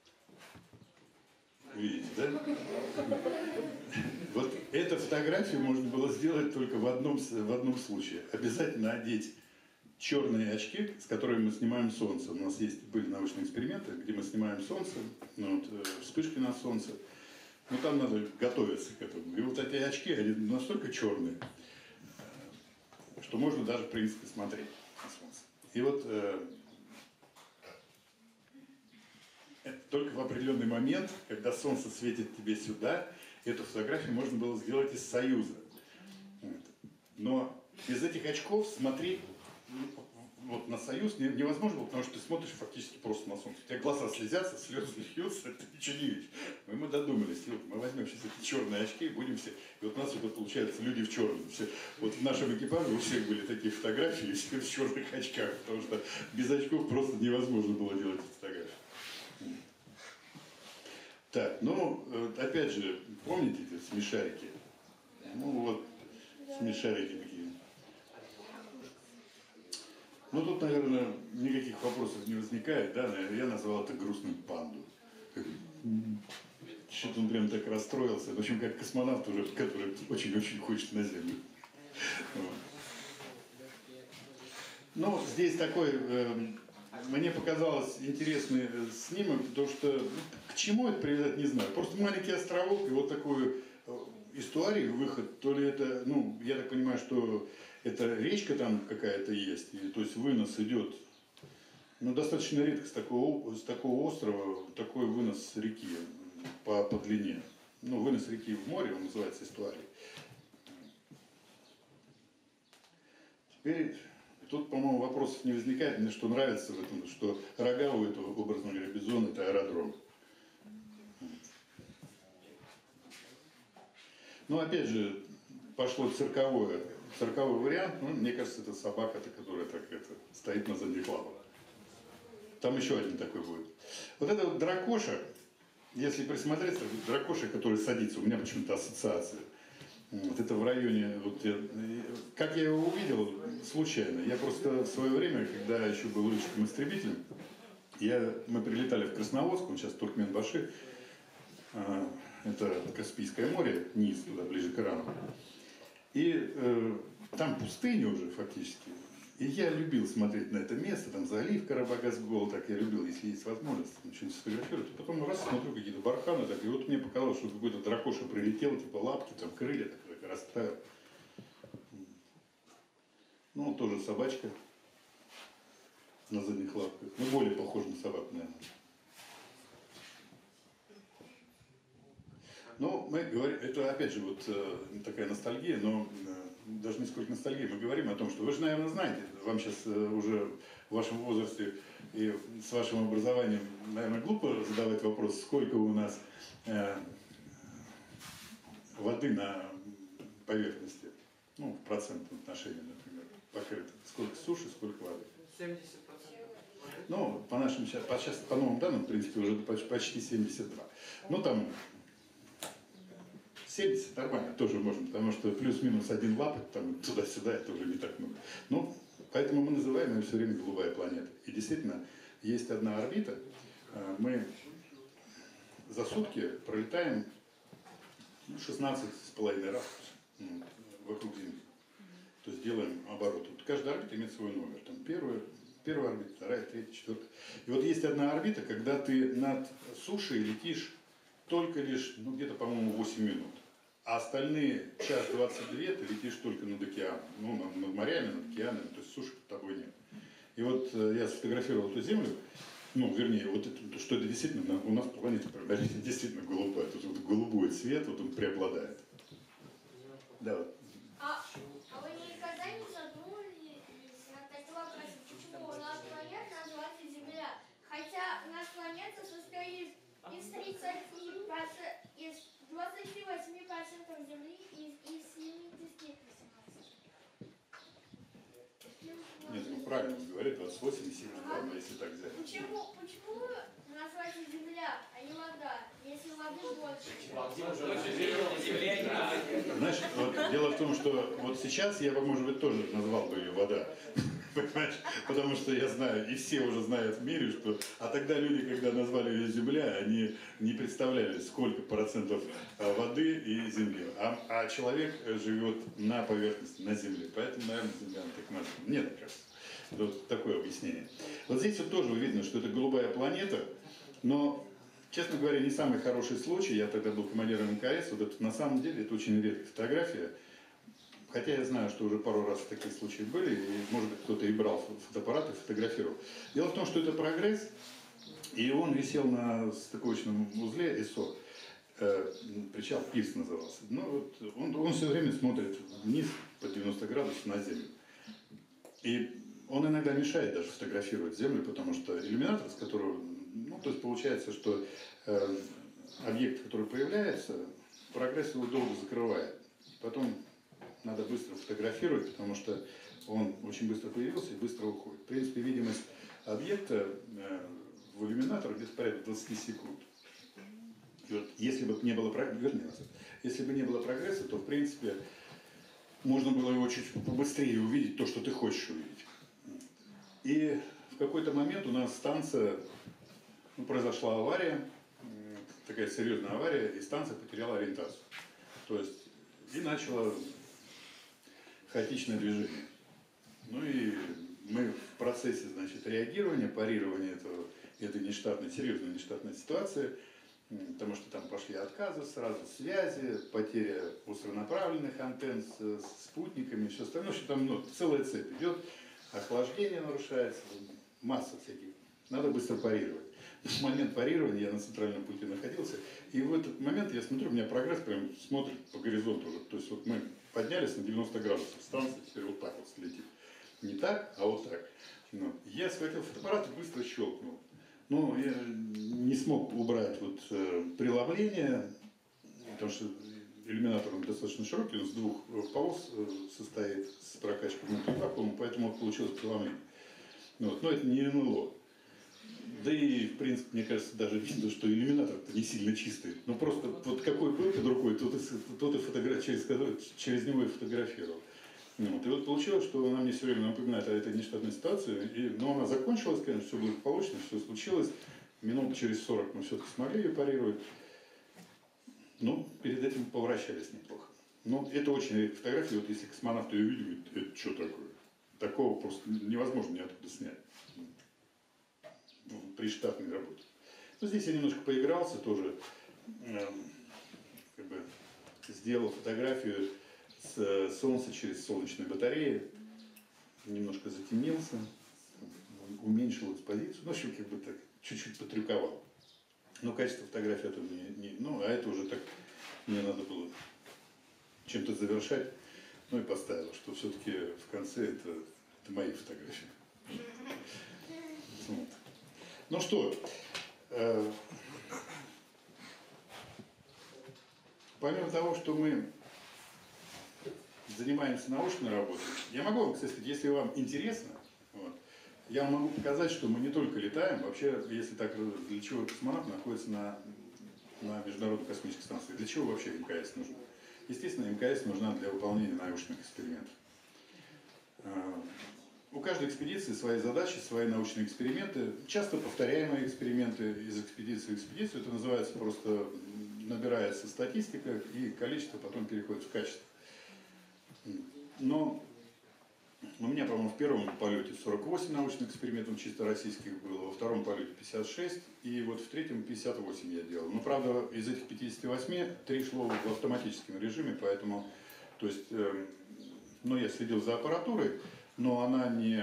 Видите, да? Вот эту фотографию можно было сделать только в одном, в одном случае. Обязательно одеть черные очки, с которыми мы снимаем солнце. У нас есть, были научные эксперименты, где мы снимаем солнце, ну, вот, вспышки на солнце. Но там надо готовиться к этому. И вот эти очки, они настолько черные, что можно даже, в принципе, смотреть на солнце. И вот э, это только в определенный момент, когда солнце светит тебе сюда, эту фотографию можно было сделать из Союза. Вот. Но из этих очков смотреть вот на Союз невозможно было, потому что ты смотришь фактически просто на солнце. У тебя глаза слезятся, слезы льются, ты ничего не видишь. И мы додумались, вот мы возьмем сейчас эти черные очки и будем все. И вот у нас вот получается люди в черном. Все. Вот в нашем экипаже у всех были такие фотографии, все в черных очках, потому что без очков просто невозможно было делать эти фотографии. Так, ну, опять же, помните эти смешарики? Ну вот, смешарики такие. Ну, тут, наверное, никаких вопросов не возникает, да, я назвал это грустным панду. Что-то он прям так расстроился, в общем, как космонавт уже, который очень-очень хочет на Землю. Вот. Ну, здесь такой, э, мне показалось интересный снимок, потому что ну, к чему это привязать, не знаю. Просто маленький островок и вот такую историю, выход, то ли это, ну, я так понимаю, что это речка там какая-то есть, и, то есть вынос идет, ну, достаточно редко с такого, с такого острова, такой вынос реки по, по длине. Ну, вынос реки в море, он называется эстуарией. Теперь, тут, по-моему, вопросов не возникает, мне что нравится в этом, что рога у этого, образно говоря, бизона, это аэродром. Ну, опять же, пошло цирковое, цирковой вариант, ну, мне кажется, это собака-то, которая так это, стоит на задних лапах. Там еще один такой будет. Вот это вот дракоша, если присмотреться, дракоша, который садится, у меня почему-то ассоциация. Вот это в районе, вот я, как я его увидел, случайно. Я просто в свое время, когда еще был летчиком-истребителем, я, мы прилетали в Красноводск, он сейчас Туркменбаши, это Каспийское море, низ, туда, ближе к Ирану. И э, там пустыня уже фактически. И я любил смотреть на это место, там залив Карабагаз-Гол, так я любил, если есть возможность, что-нибудь сфотографировать. И потом раз смотрю какие-то барханы, так, и вот мне показалось, что какой-то дракоша прилетел, типа лапки, там крылья, так, так расставил. Ну, тоже собачка на задних лапках. Ну, более похож на собаку, наверное. Ну, мы говорим, это опять же вот э, такая ностальгия, но э, даже не сколько ностальгия, мы говорим о том, что вы же, наверное, знаете, вам сейчас э, уже в вашем возрасте и с вашим образованием, наверное, глупо задавать вопрос, сколько у нас э, воды на поверхности, ну, в процентном отношении, например, покрыто. Сколько суши, сколько воды? семьдесят процентов. Ну, по нашим сейчас, по, сейчас, по новым данным, в принципе, уже почти семьдесят два. Ну, там семьдесят нормально тоже можно, потому что плюс-минус один лапоть, там туда-сюда, это уже не так много. Ну, поэтому мы называем ее все время голубая планета. И действительно, есть одна орбита, мы за сутки пролетаем шестнадцать с половиной раз вокруг Земли. То есть делаем оборот. Вот каждая орбита имеет свой номер. Там первая, первая орбита, вторая, третья, четвертая. И вот есть одна орбита, когда ты над сушей летишь только лишь, ну, где-то, по-моему, восемь минут. А остальные час двадцать две ты летишь только над океаном. Ну, над, над морями, над океанами, то есть суши под тобой нет. И вот э, я сфотографировал эту Землю, ну, вернее, вот это, что это действительно, у нас планета действительно голубая. Тут вот голубой цвет, вот он преобладает. Да, вот. А, а вы никогда не задумывались над таким вопросом, почему у нас планета называется Земля? Хотя наша планета состоит из тридцати процентов, из двадцати восьми процентов Земли и из семидесяти процентов. Нет, ну правильно говорит, двадцать восемь и семьдесят два, если так взять. Почему, почему называется Земля, а не вода? Если вода воды больше. Знаешь, вот, дело в том, что вот сейчас я бы, может быть, тоже назвал бы ее вода. Понимаешь? Потому что я знаю, и все уже знают в мире, что... А тогда люди, когда назвали ее земля, они не представляли, сколько процентов воды и земли. А, а человек живет на поверхности, на земле. Поэтому, наверное, земля так называется. Мне так кажется. Вот такое объяснение. Вот здесь вот тоже видно, что это голубая планета, но, честно говоря, не самый хороший случай. Я тогда был командиром эм ка эс. Вот это, на самом деле это очень редкая фотография. Хотя я знаю, что уже пару раз такие случаи были, и, может быть, кто-то и брал фотоаппарат и фотографировал. Дело в том, что это прогресс, и он висел на стыковочном узле ЭСО. Э, причал Пирс назывался. Ну, вот он, он все время смотрит вниз по девяносто градусов на Землю. И он иногда мешает даже фотографировать Землю, потому что иллюминатор, с которого... Ну, то есть получается, что э, объект, который появляется, прогресс его долго закрывает. Потом надо быстро фотографировать, потому что он очень быстро появился и быстро уходит. В принципе, видимость объекта э, в иллюминатор где-то порядка двадцать секунд. И вот, если бы не было прогресса, если бы не было прогресса, то, в принципе, можно было его чуть побыстрее увидеть, то, что ты хочешь увидеть. И в какой-то момент у нас станция, ну, произошла авария, такая серьезная авария, и станция потеряла ориентацию. То есть и начала хаотичное движение. Ну и мы в процессе, значит, реагирования, парирования этого, этой нештатной, серьезной нештатной ситуации, потому что там пошли отказы, сразу связи, потеря устронаправленных антенн с, с спутниками, все остальное, что там, ну, целая цепь идет, охлаждение нарушается, масса всяких. Надо быстро парировать. В момент парирования я на центральном пути находился, и в этот момент я смотрю, у меня прогресс прям смотрит по горизонту. То есть вот мы поднялись на девяносто градусов, станция теперь вот так вот слетит. Не так, а вот так. Ну, я схватил фотоаппарат и быстро щелкнул. Но я не смог убрать вот, э, преломление, потому что иллюминатор он достаточно широкий, он с двух полос э, состоит с прокачкой внутри вакуума, поэтому вот получилось преломление. Вот. Но это не эн эл о. Да и, в принципе, мне кажется, даже видно, что иллюминатор-то не сильно чистый. Ну просто вот какой был под рукой, тот и, тот и фотограф... через, через него и фотографировал. Вот. И вот получилось, что она мне все время напоминает о этой нештатной ситуации. И, но она закончилась, конечно, все благополучно, все случилось. Минут через сорок мы все-таки смогли ее парировать. Ну, перед этим повращались неплохо. Но это очень редкая фотография. Вот если космонавты ее видят, это что такое? Такого просто невозможно ниоткуда снять при штатной работе. Но здесь я немножко поигрался тоже, э, как бы сделал фотографию с солнца через солнечные батареи, немножко затемнился, уменьшил экспозицию, ну, в общем, как бы так, чуть-чуть потрюковал. Но качество фотографии это не, не, ну, а это уже так, мне надо было чем-то завершать, ну и поставил, что все-таки в конце это, это мои фотографии. Вот. Ну что, э, помимо того, что мы занимаемся научной работой, я могу вам, кстати, если вам интересно, вот, я могу показать, что мы не только летаем, вообще, если так, для чего космонавт находится на, на Международной космической станции, для чего вообще эм ка эс нужна? Естественно, эм ка эс нужна для выполнения научных экспериментов. У каждой экспедиции свои задачи, свои научные эксперименты, часто повторяемые эксперименты из экспедиции в экспедицию. Это называется просто, набирается статистика, и количество потом переходит в качество. Но у меня, по-моему, в первом полете сорок восемь научных экспериментов чисто российских было, во втором полете пятьдесят шесть, и вот в третьем пятьдесят восемь я делал. Но, правда, из этих пятидесяти восьми три шло в автоматическом режиме, поэтому, то есть, э, ну, я следил за аппаратурой, но она не,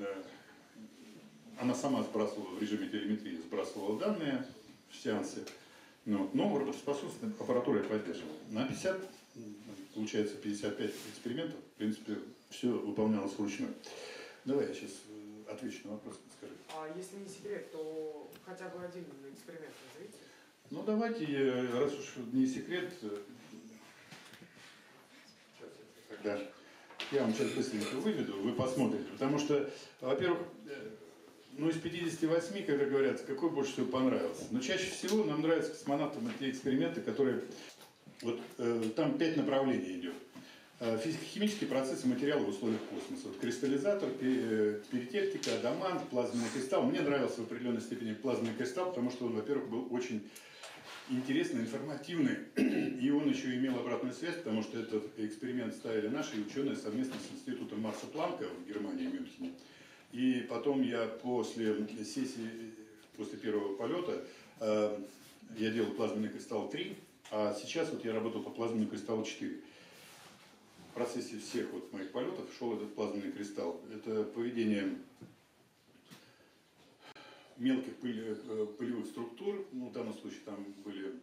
она сама сбрасывала в режиме телеметрии, сбрасывала данные в сеансе, но, но работоспособность аппаратуры я поддерживал. На пятьдесят, получается пятьдесят пять экспериментов, в принципе, все выполнялось вручную. Давай я сейчас отвечу на вопрос, скажи. А если не секрет, то хотя бы один эксперимент назовите. Ну давайте, раз уж не секрет, тогда я вам сейчас быстренько выведу, вы посмотрите. Потому что, во-первых, Ну, из пятидесяти восьми, когда говорят, какой больше всего понравился. Но чаще всего нам нравятся космонавтам те эксперименты, которые... Вот э, там пять направлений идет. Э, физико-химические процессы материала в условиях космоса. Вот кристаллизатор, перитектика, адамант, плазменный кристалл. Мне нравился в определенной степени плазменный кристалл, потому что он, во-первых, был очень интересный, информативный. И он еще имел обратную связь, потому что этот эксперимент ставили наши ученые совместно с институтом Макса Планка в Германии, в Мюнхене. И потом я после сессии, после первого полета, э, я делал плазменный кристалл три, а сейчас вот я работал по плазменному кристаллу четыре. В процессе всех вот моих полетов шел этот плазменный кристалл. Это поведение мелких пыль, пылевых структур, ну в данном случае там были,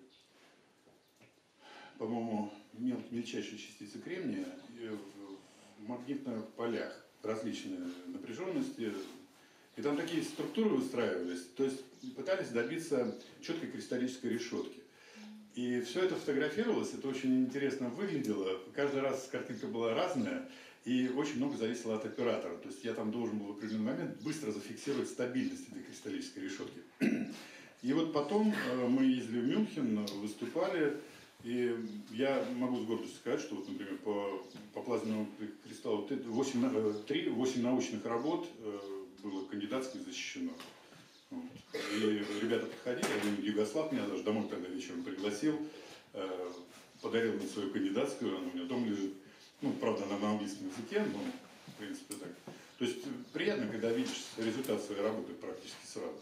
по-моему, мел, мельчайшие частицы кремния в магнитных полях различные напряженности. И там такие структуры выстраивались, то есть пытались добиться четкой кристаллической решетки. И все это фотографировалось, это очень интересно выглядело. Каждый раз картинка была разная, и очень много зависело от оператора. То есть я там должен был в определенный момент быстро зафиксировать стабильность этой кристаллической решетки. И вот потом мы ездили в Мюнхен, выступали, и я могу с гордостью сказать, что, вот, например, по, по плазменному кристаллу три, восемь научных работ было кандидатских защищено. Вот. И ребята подходили, один Югослав меня даже домой тогда вечером пригласил, подарил мне свою кандидатскую, она у меня дома лежит. Ну, правда, она на английском языке, но, в принципе, так. То есть приятно, когда видишь результат своей работы практически сразу.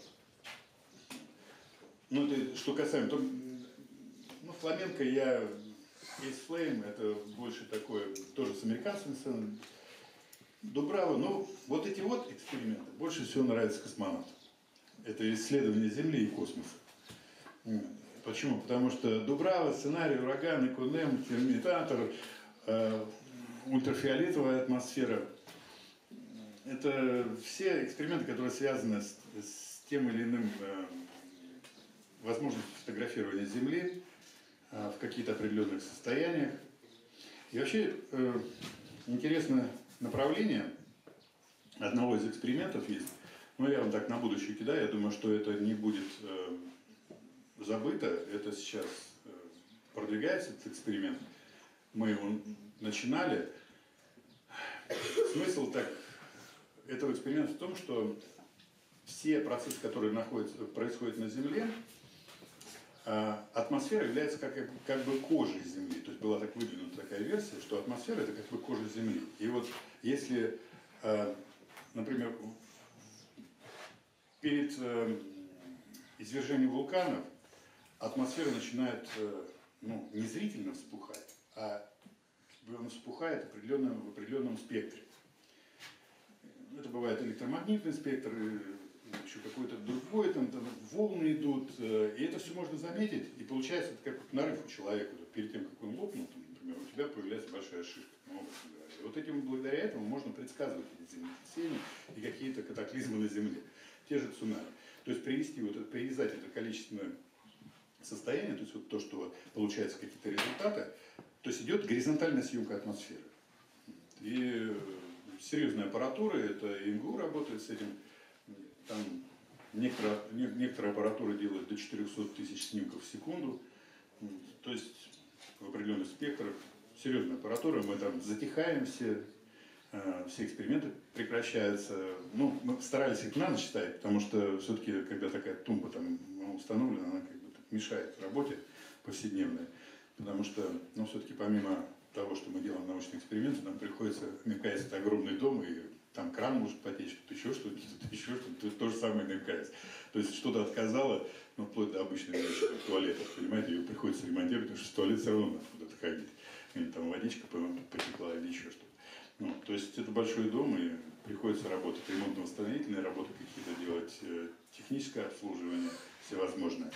Ну, это что касаемо... То, ну, фламенко я... Ace Flame, это больше такое, тоже с американцами сценой. Дубрава, ну, вот эти вот эксперименты больше всего нравятся космонавтам. Это исследование Земли и космоса. Почему? Потому что Дубрава, сценарий, ураган, Эконем, терминатор, э, ультрафиолетовая атмосфера. Это все эксперименты, которые связаны с, с тем или иным э, возможностью фотографирования Земли э, в каких-то определенных состояниях. И вообще э, интересное направление одного из экспериментов есть. Ну, я вам так на будущее кидаю, я думаю, что это не будет э, забыто. Это сейчас э, продвигается, этот эксперимент. Мы его начинали. Смысл так, этого эксперимента в том, что все процессы, которые находятся, происходят на Земле, э, атмосфера является как, как бы кожей Земли. То есть была так выдвинута такая версия, что атмосфера это как бы кожа Земли. И вот если, э, например, перед э, извержением вулканов атмосфера начинает э, ну, не зрительно вспухать, а она вспухает определенном, в определенном спектре. Это бывает электромагнитный спектр, еще какой-то другой, там, там волны идут, э, и это все можно заметить, и получается это как нарыв у человека. Перед тем, как он лопнул, там, например, у тебя появляется большая шишка. Ну, и вот этим, благодаря этому можно предсказывать землетрясения и какие-то катаклизмы на Земле. Те же цунами. То есть привести, вот это, привязать это количественное состояние, то есть вот то, что получается какие-то результаты, то есть идет горизонтальная съемка атмосферы. И серьезная аппаратура, это ИМГУ работает с этим, там некоторые, некоторые аппаратуры делают до четырёхсот тысяч снимков в секунду, то есть в определенных спектрах. Серьезная аппаратура, мы там затихаем все, все эксперименты прекращаются. Ну, мы старались их на ночь ставить, потому что все-таки, когда такая тумба там установлена, она как бы мешает работе повседневной. Потому что, ну, все-таки помимо того, что мы делаем научные эксперименты, нам приходится, МКС это огромный дом, и там кран может потечь, что-то еще что-то, что-то еще что-то, то же самое на МКС. То есть что-то отказало, ну, вплоть до обычных вещей, туалета, понимаете, ее приходится ремонтировать, потому что в туалет все равно надо куда-то ходить. Или там водичка потекла, или еще что-то. Ну, то есть это большой дом, и приходится работать, ремонтно-восстановительные работы какие-то делать, техническое обслуживание всевозможное.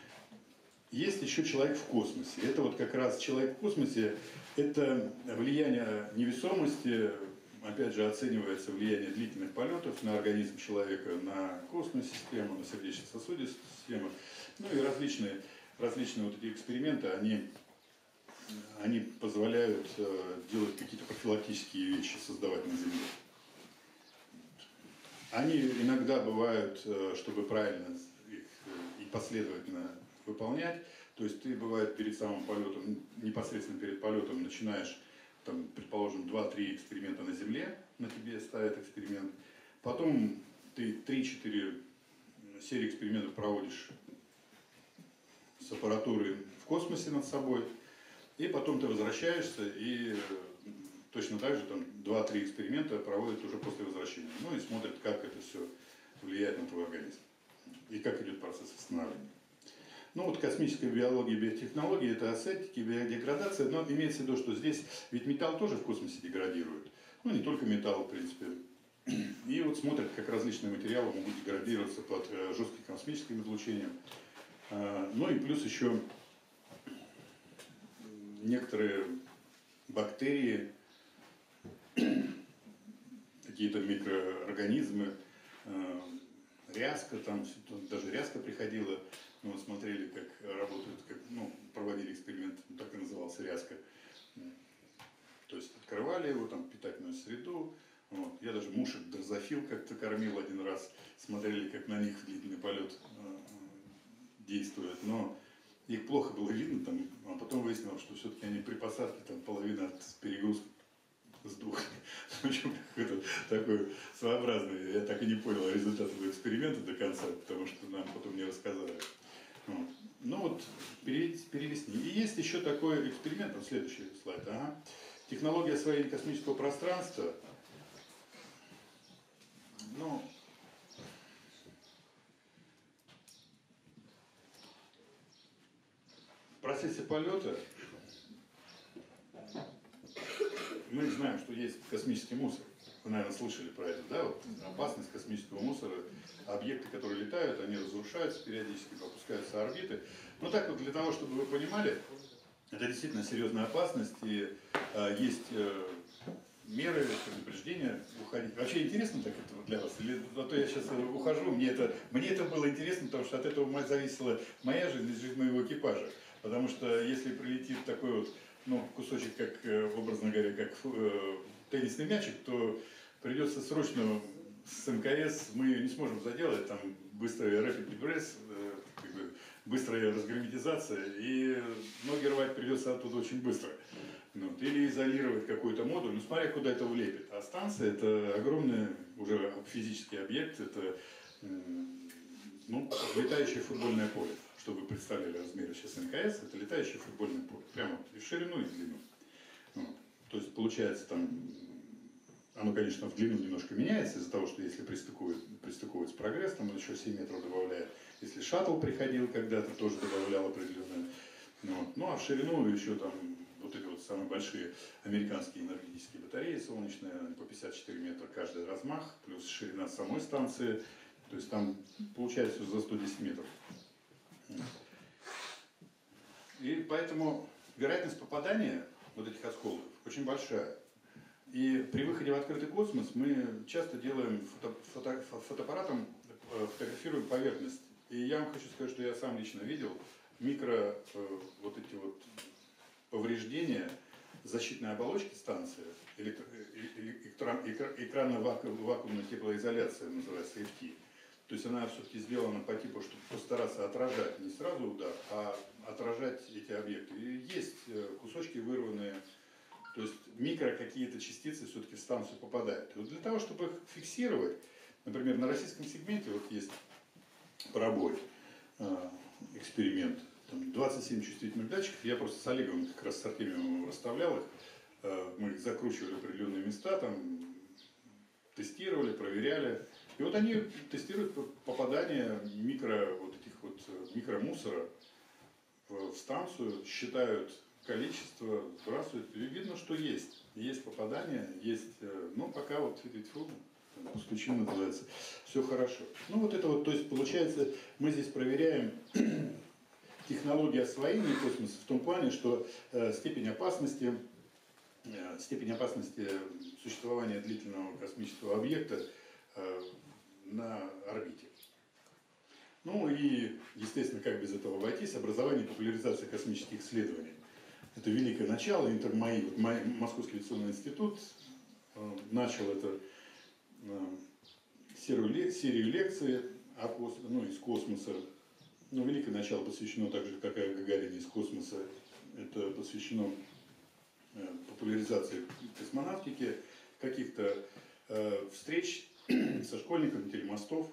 Есть еще человек в космосе. Это вот как раз человек в космосе, это влияние невесомости, опять же оценивается влияние длительных полетов на организм человека, на костную систему, на сердечно-сосудистую систему. Ну и различные, различные вот эти эксперименты, они... они позволяют э, делать какие-то профилактические вещи, создавать на Земле. Они иногда бывают, э, чтобы правильно их э, и последовательно выполнять. То есть ты, бывает, перед самым полетом, непосредственно перед полетом начинаешь, там, предположим, два-три эксперимента на Земле, на тебе ставят эксперимент. Потом ты три-четыре серии экспериментов проводишь с аппаратурой в космосе над собой. И потом ты возвращаешься и точно так же там два-три эксперимента проводят уже после возвращения. Ну и смотрят, как это все влияет на твой организм. И как идет процесс восстановления. Ну вот космическая биология и биотехнология — это асептики, биодеградация, но имеется в виду, что здесь ведь металл тоже в космосе деградирует. Ну не только металл, в принципе. И вот смотрят, как различные материалы могут деградироваться под жестким космическим излучением. Ну и плюс еще некоторые бактерии, какие-то микроорганизмы, ряска, там даже ряска приходила, мы вот смотрели, как работают, как, ну, проводили эксперимент, так и назывался ряска. То есть открывали его, там, питательную среду. Вот. Я даже мушек дрозофил как-то кормил один раз, смотрели, как на них длительный полет э, действует. Но их плохо было видно, там, а потом выяснилось, что все-таки они при посадке там половина от перегрузки с двух. В общем, какой-то такой своеобразный. Я так и не понял результат этого эксперимента до конца, потому что нам потом не рассказали. Вот. Ну вот, перелистни. И есть еще такой эксперимент, вот следующий слайд. Ага. Технология освоения космического пространства. Ну, в процессе полета мы знаем, что есть космический мусор. Вы, наверное, слышали про это, да? Вот опасность космического мусора. Объекты, которые летают, они разрушаются периодически, опускаются с орбиты. Но так вот, для того, чтобы вы понимали, это действительно серьезная опасность, и э, есть э, меры предупреждения уходить. Вообще интересно так это для вас? Или а то я сейчас ухожу, мне это, мне это было интересно, потому что от этого зависела моя жизнь и жизнь моего экипажа. Потому что если прилетит такой вот, ну, кусочек, как, образно говоря, как э, теннисный мячик, то придется срочно с МКС, мы не сможем заделать, там быстрый rapid repress, э, как бы быстрая разгерметизация, и ноги рвать придется оттуда очень быстро. Вот. Или изолировать какой-то модуль, ну смотря куда это влепит. А станция — это огромный уже физический объект, это ну, летающее футбольное поле. Чтобы вы представляли размеры сейчас МКС, это летающее футбольное поле. Прямо вот, и в ширину, и в длину. Вот. То есть получается там, оно, конечно, в длину немножко меняется из-за того, что если пристыковывается прогресс, там он еще семь метров добавляет. Если шаттл приходил когда-то, тоже добавлял определенную. Вот. Ну а в ширину еще там вот эти вот самые большие американские энергетические батареи солнечные, по пятьдесят четыре метра каждый размах, плюс ширина самой станции, то есть там получается за сто десять метров. И поэтому вероятность попадания вот этих осколков очень большая. И при выходе в открытый космос мы часто делаем фото, фото, фотоаппаратом, фотографируем поверхность. И я вам хочу сказать, что я сам лично видел микро вот эти вот повреждения защитной оболочки станции, электро, экран, экранно-вакуумная теплоизоляция, называется эф ти. То есть она все-таки сделана по типу, чтобы постараться отражать не сразу удар, а отражать эти объекты. И есть кусочки вырванные, то есть микро какие-то частицы все-таки в станцию попадают. И вот для того, чтобы их фиксировать, например, на российском сегменте вот есть пробой, эксперимент, там двадцать семь чувствительных датчиков, я просто с Олегом как раз с Артемием расставлял их, мы их закручивали в определенные места, там тестировали, проверяли. И вот они тестируют попадание микро, вот этих вот, микромусора в станцию, считают количество, сбрасывают, и видно, что есть. Есть попадание, есть, ну пока вот, фу, стучим называется, все хорошо. Ну вот это вот, то есть получается, мы здесь проверяем технологию освоения космоса в том плане, что э, степень опасности, э, степень опасности существования длительного космического объекта э, на орбите. Ну и, естественно, как без этого обойтись, образование и популяризация космических исследований. Это великое начало, Интермаи, вот Московский авиационный институт э, начал это э, серию, серию лекций о кос, ну, из космоса. Ну, великое начало посвящено так же, как и Гагарине из космоса. Это посвящено э, популяризации космонавтики, каких-то э, встреч со школьниками, телемостов.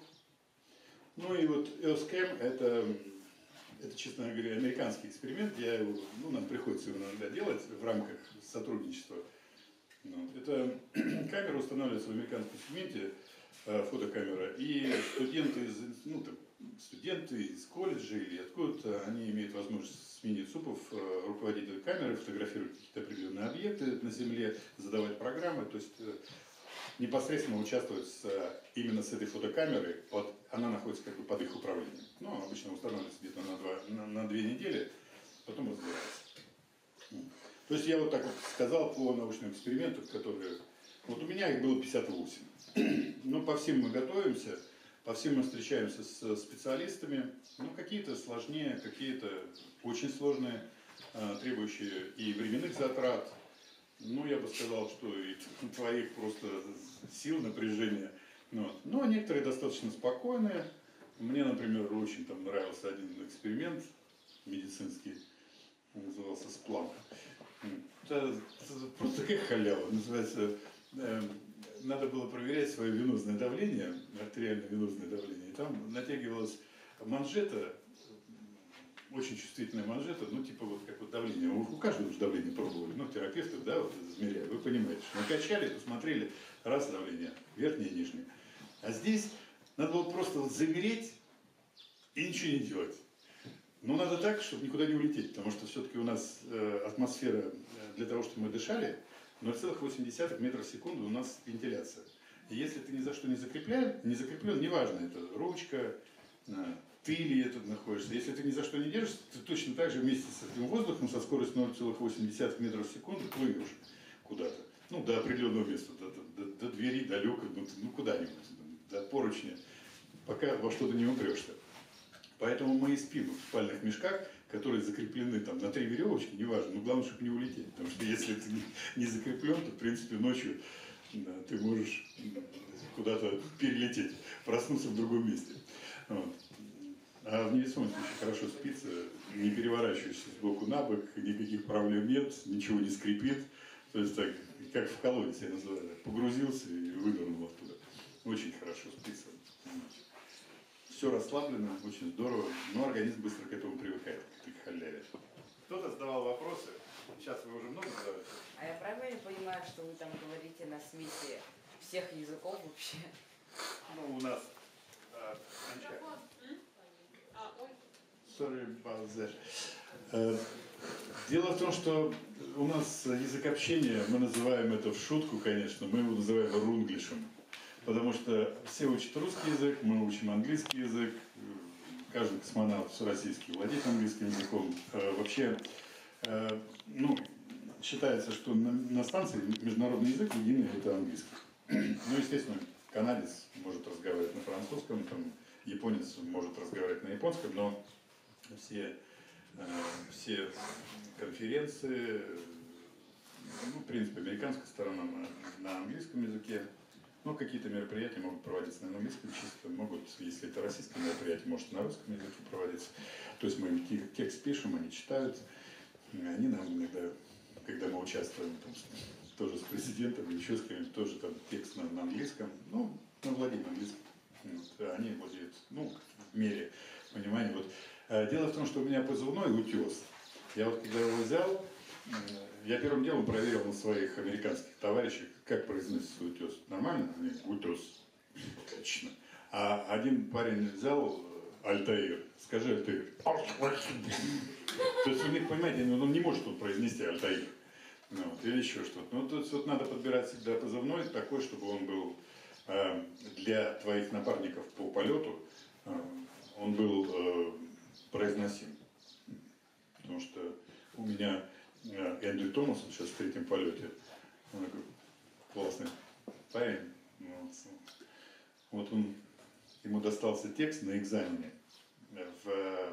Ну и вот Earthcam это, это, честно говоря, американский эксперимент. Я его, ну, нам приходится его иногда делать в рамках сотрудничества. Ну, это камера устанавливается в американском сегменте, э, фотокамера, и студенты из, ну, там, студенты из колледжа или откуда-то, они имеют возможность сменить СУПов, э, руководителя камеры, фотографировать какие-то определенные объекты на Земле, задавать программы, то есть э, непосредственно участвовать с, именно с этой фотокамерой, под, она находится как бы под их управлением. Ну, обычно устанавливается где-то на, два, на, на две недели, потом разбирается. То есть я вот так вот сказал по научным экспериментам, которые... Вот у меня их было пятьдесят восемь. Ну, по всем мы готовимся, по всем мы встречаемся с специалистами. Ну, какие-то сложнее, какие-то очень сложные, требующие и временных затрат. Ну, я бы сказал, что и твоих просто сил, напряжения. Вот. Но некоторые достаточно спокойные. Мне, например, очень там нравился один эксперимент медицинский, он назывался «Спланк». Это, это просто как халява. Называется, э, надо было проверять свое венозное давление, артериальное венозное давление. И там натягивалась манжета, очень чувствительная манжета, ну типа вот как вот давление. У каждого же давление пробовали, ну терапевты, да, вот измеряли. Вы понимаете, что накачали, посмотрели, раз давление, верхнее и нижнее. А здесь надо было просто вот замереть и ничего не делать. Но надо так, чтобы никуда не улететь, потому что все-таки у нас э, атмосфера для того, чтобы мы дышали, ноль целых восемь десятых метра в секунду у нас вентиляция. И если ты ни за что не закреплен, не закреплен, неважно, это ручка, э, ты или это находишься, если ты ни за что не держишься, ты точно так же вместе с этим воздухом со скоростью ноль целых восемь десятых метра в секунду плывешь куда-то. Ну, до определенного места, до, до, до двери, далеко, ну, ну куда-нибудь, до поручня, пока во что-то не упрешься. Поэтому мы и спим в спальных мешках, которые закреплены там на три веревочки, неважно, но главное, чтобы не улететь. Потому что если ты не, не закреплен, то, в принципе, ночью да, ты можешь куда-то перелететь, проснуться в другом месте. Вот. А в невесомом случае хорошо спится, не переворачиваешься сбоку на бок, никаких проблем нет, ничего не скрипит. То есть так, как в колодец, я называю, погрузился и вынырнул оттуда. Очень хорошо спится. Все расслаблено, очень здорово, но организм быстро к этому привыкает, к этой халяве. Кто-то задавал вопросы, сейчас вы уже много задаете. А я правильно понимаю, что вы там говорите на смеси всех языков вообще? Ну, у нас... А, Sorry about that. Uh, дело в том, что у нас язык общения, мы называем это в шутку, конечно, мы его называем рунглишем. Потому что все учат русский язык, мы учим английский язык, каждый космонавт российский владеет английским языком. Вообще, ну, считается, что на, на станции международный язык единый – это английский. Ну, естественно, канадец может разговаривать на французском, там, японец может разговаривать на японском, но все, все конференции, ну, в принципе, американская сторона на, на английском языке. Ну, какие-то мероприятия могут проводиться на английском чисто, могут, если это российское мероприятие, может на русском языке проводиться. То есть мы им текст пишем, они читают, они нам иногда, когда мы участвуем там, тоже с президентом или еще с кем-нибудь, тоже там текст на, на английском, ну, мы владеем английским, вот, они владеют, ну, в мере понимания. Вот. Дело в том, что у меня позывной утес. Я вот когда его взял, я первым делом проверил на своих американских товарищей, как произносится утес. Нормально? Утес. Отлично. А один парень взял Альтаир. Скажи Альтаир. То есть у них, понимаете, он не может тут произнести Альтаир. Ну, вот, или еще что-то. Ну, то есть вот надо подбирать всегда позывной такой, чтобы он был э, для твоих напарников по полету, э, он был э, произносим. Потому что у меня Эндрю Томас сейчас в третьем полете. Он такой классный парень. Вот, вот он, ему достался текст на экзамене. В,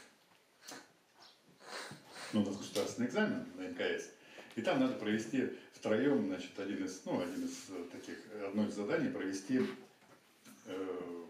ну, у нас государственный экзамен на эн ка эс. И там надо провести втроем, значит, один из, ну, один из таких, одно из заданий провести э,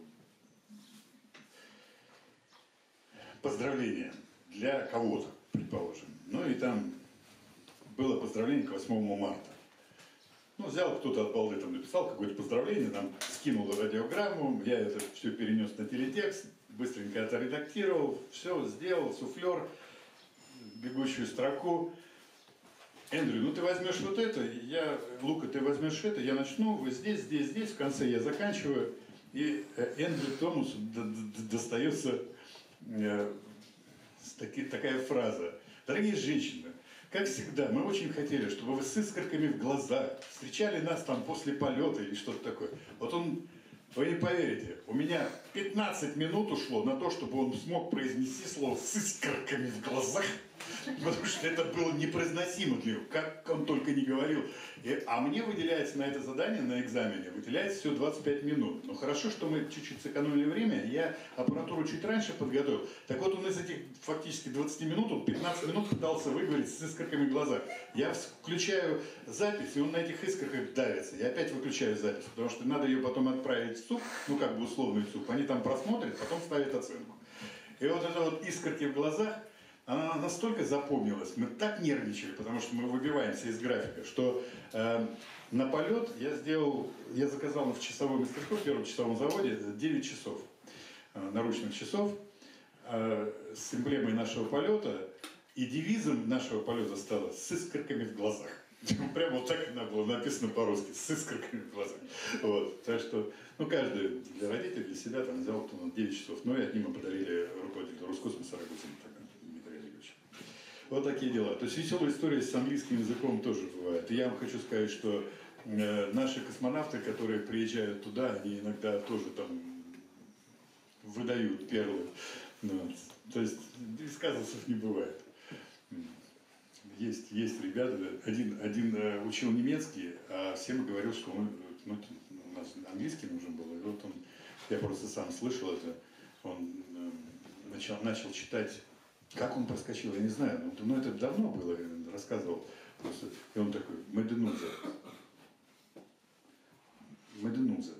поздравление для кого-то, предположим. Ну и там было поздравление к восьмому марта. Ну, взял кто-то от балды, там написал какое-то поздравление, нам скинул радиограмму, я это все перенес на телетекст, быстренько это редактировал, все сделал, суфлер, бегущую строку. Эндрю, ну ты возьмешь вот это, я, Лука, ты возьмешь это, я начну, вы здесь, здесь, здесь, в конце я заканчиваю. И Эндрю Томасу достается э, таки, такая фраза. Дорогие женщины, как всегда, мы очень хотели, чтобы вы с искорками в глазах встречали нас там после полета или что-то такое. Вот он, вы не поверите, у меня пятнадцать минут ушло на то, чтобы он смог произнести слово с искорками в глазах, потому что это было непроизносимо для него, как он только не говорил. И, а мне выделяется на это задание, на экзамене, выделяется всего двадцать пять минут. Но хорошо, что мы чуть-чуть сэкономили время, я аппаратуру чуть раньше подготовил. Так вот он из этих фактически двадцати минут, он пятнадцать минут пытался выговорить с искорками в глазах. Я включаю запись, и он на этих искорках давится. Я опять выключаю запись, потому что надо ее потом отправить в СУП, ну как бы условный СУП. Они там просмотрят, потом ставят оценку. И вот это вот искорки в глазах, она настолько запомнилась, мы так нервничали, потому что мы выбиваемся из графика, что э, на полет я сделал, я заказал в часовой мастерской, в первом часовом заводе, девять часов, э, наручных часов, э, с эмблемой нашего полета, и девизом нашего полета стало «с искорками в глазах». Прямо вот так она было написано по-русски, с искорками в глазах. Вот. Так что, ну, каждый для родителей, для себя там взял девять часов. Ну, и одним мы подарили руководителю Роскосмоса Рагузину тогда, Дмитрия Олеговича. Вот такие дела. То есть веселая история с английским языком тоже бывает. И я вам хочу сказать, что э, наши космонавты, которые приезжают туда, они иногда тоже там выдают перлы. Ну, то есть без казусов не бывает. Есть, есть ребята, один, один э, учил немецкий, а всем говорил, что он, ну, у нас английский нужен был. И вот он, я просто сам слышал это, он э, начал, начал читать, как он проскочил, я не знаю, но, но это давно было, я рассказывал просто. И он такой, Меденуза, Меденуза.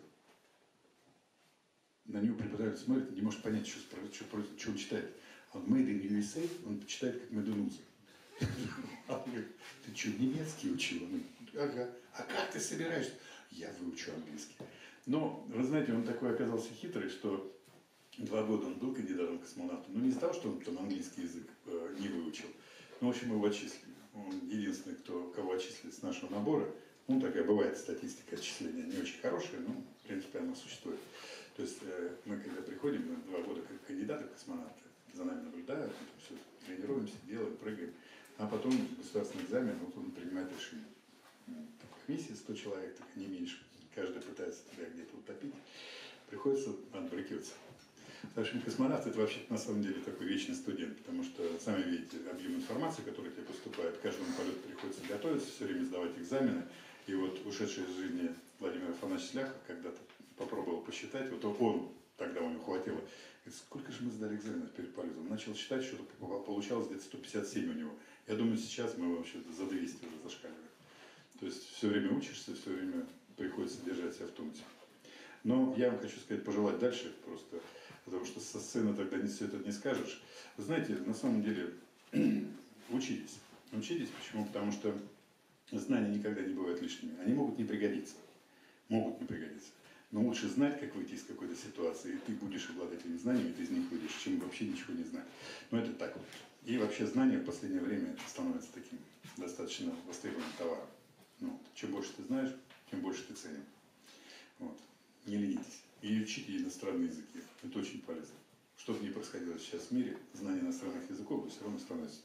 На него преподаватель смотрит, не может понять, что, что, что он читает. Он Made in ю эс эй, он читает как Меденуза. Он говорит, ты что, немецкий учил? Он говорит, ага. А как ты собираешься? Я выучу английский. Но, вы знаете, он такой оказался хитрый, что два года он был кандидатом космонавтом. Но не из-за того, что он там английский язык э, не выучил. Ну, в общем, его отчислили. Он единственный, кто, кого отчислили с нашего набора. Ну, такая бывает статистика отчисления. Не очень хорошая, но, в принципе, она существует. То есть э, мы, когда приходим, мы два года как кандидаты в космонавты, за нами наблюдают, мы там все тренируемся, делаем, прыгаем. А потом государственный экзамен, вот он принимает решение. Комиссия сто человек, так не меньше. Каждый пытается тебя где-то утопить. Приходится отбрыкиваться. В общем, космонавт — это вообще на самом деле такой вечный студент, потому что, сами видите, объем информации, который тебе поступает, к каждому полету приходится готовиться, все время сдавать экзамены. И вот ушедший из жизни Владимир Афанасьевич Ляхов когда-то попробовал посчитать, вот он, тогда у него хватило, говорит, сколько же мы сдали экзаменов перед полетом? Начал считать, что получалось где-то сто пятьдесят семь у него. Я думаю, сейчас мы вообще за двести уже зашкаливаем. То есть все время учишься, все время приходится держать себя в тонусе. Но я вам хочу сказать, пожелать дальше просто, потому что со сцены тогда не все это не скажешь. Вы знаете, на самом деле, учитесь. Учитесь, почему? Потому что знания никогда не бывают лишними. Они могут не пригодиться. Могут не пригодиться. Но лучше знать, как выйти из какой-то ситуации, и ты будешь обладать этими знаниями, и ты из них выйдешь, чем вообще ничего не знать. Но это так вот. И вообще знания в последнее время становятся таким достаточно востребованным товаром. Ну, чем больше ты знаешь, тем больше ты ценен. Вот. Не ленитесь. И учите иностранные языки. Это очень полезно. Что бы ни происходило сейчас в мире, знание иностранных языков, вы все равно становитесь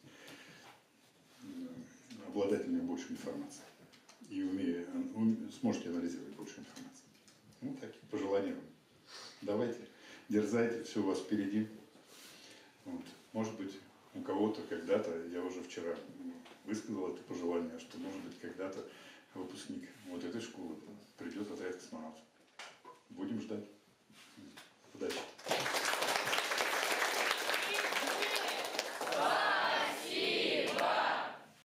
обладателями большей информации. И умея, сможете анализировать больше информации. Ну, такие пожелания вам. Давайте, дерзайте, все у вас впереди. Вот. Может быть, у кого-то когда-то, я уже вчера высказал это пожелание, что, может быть, когда-то выпускник вот этой школы придет в отряд космонавтов. Будем ждать.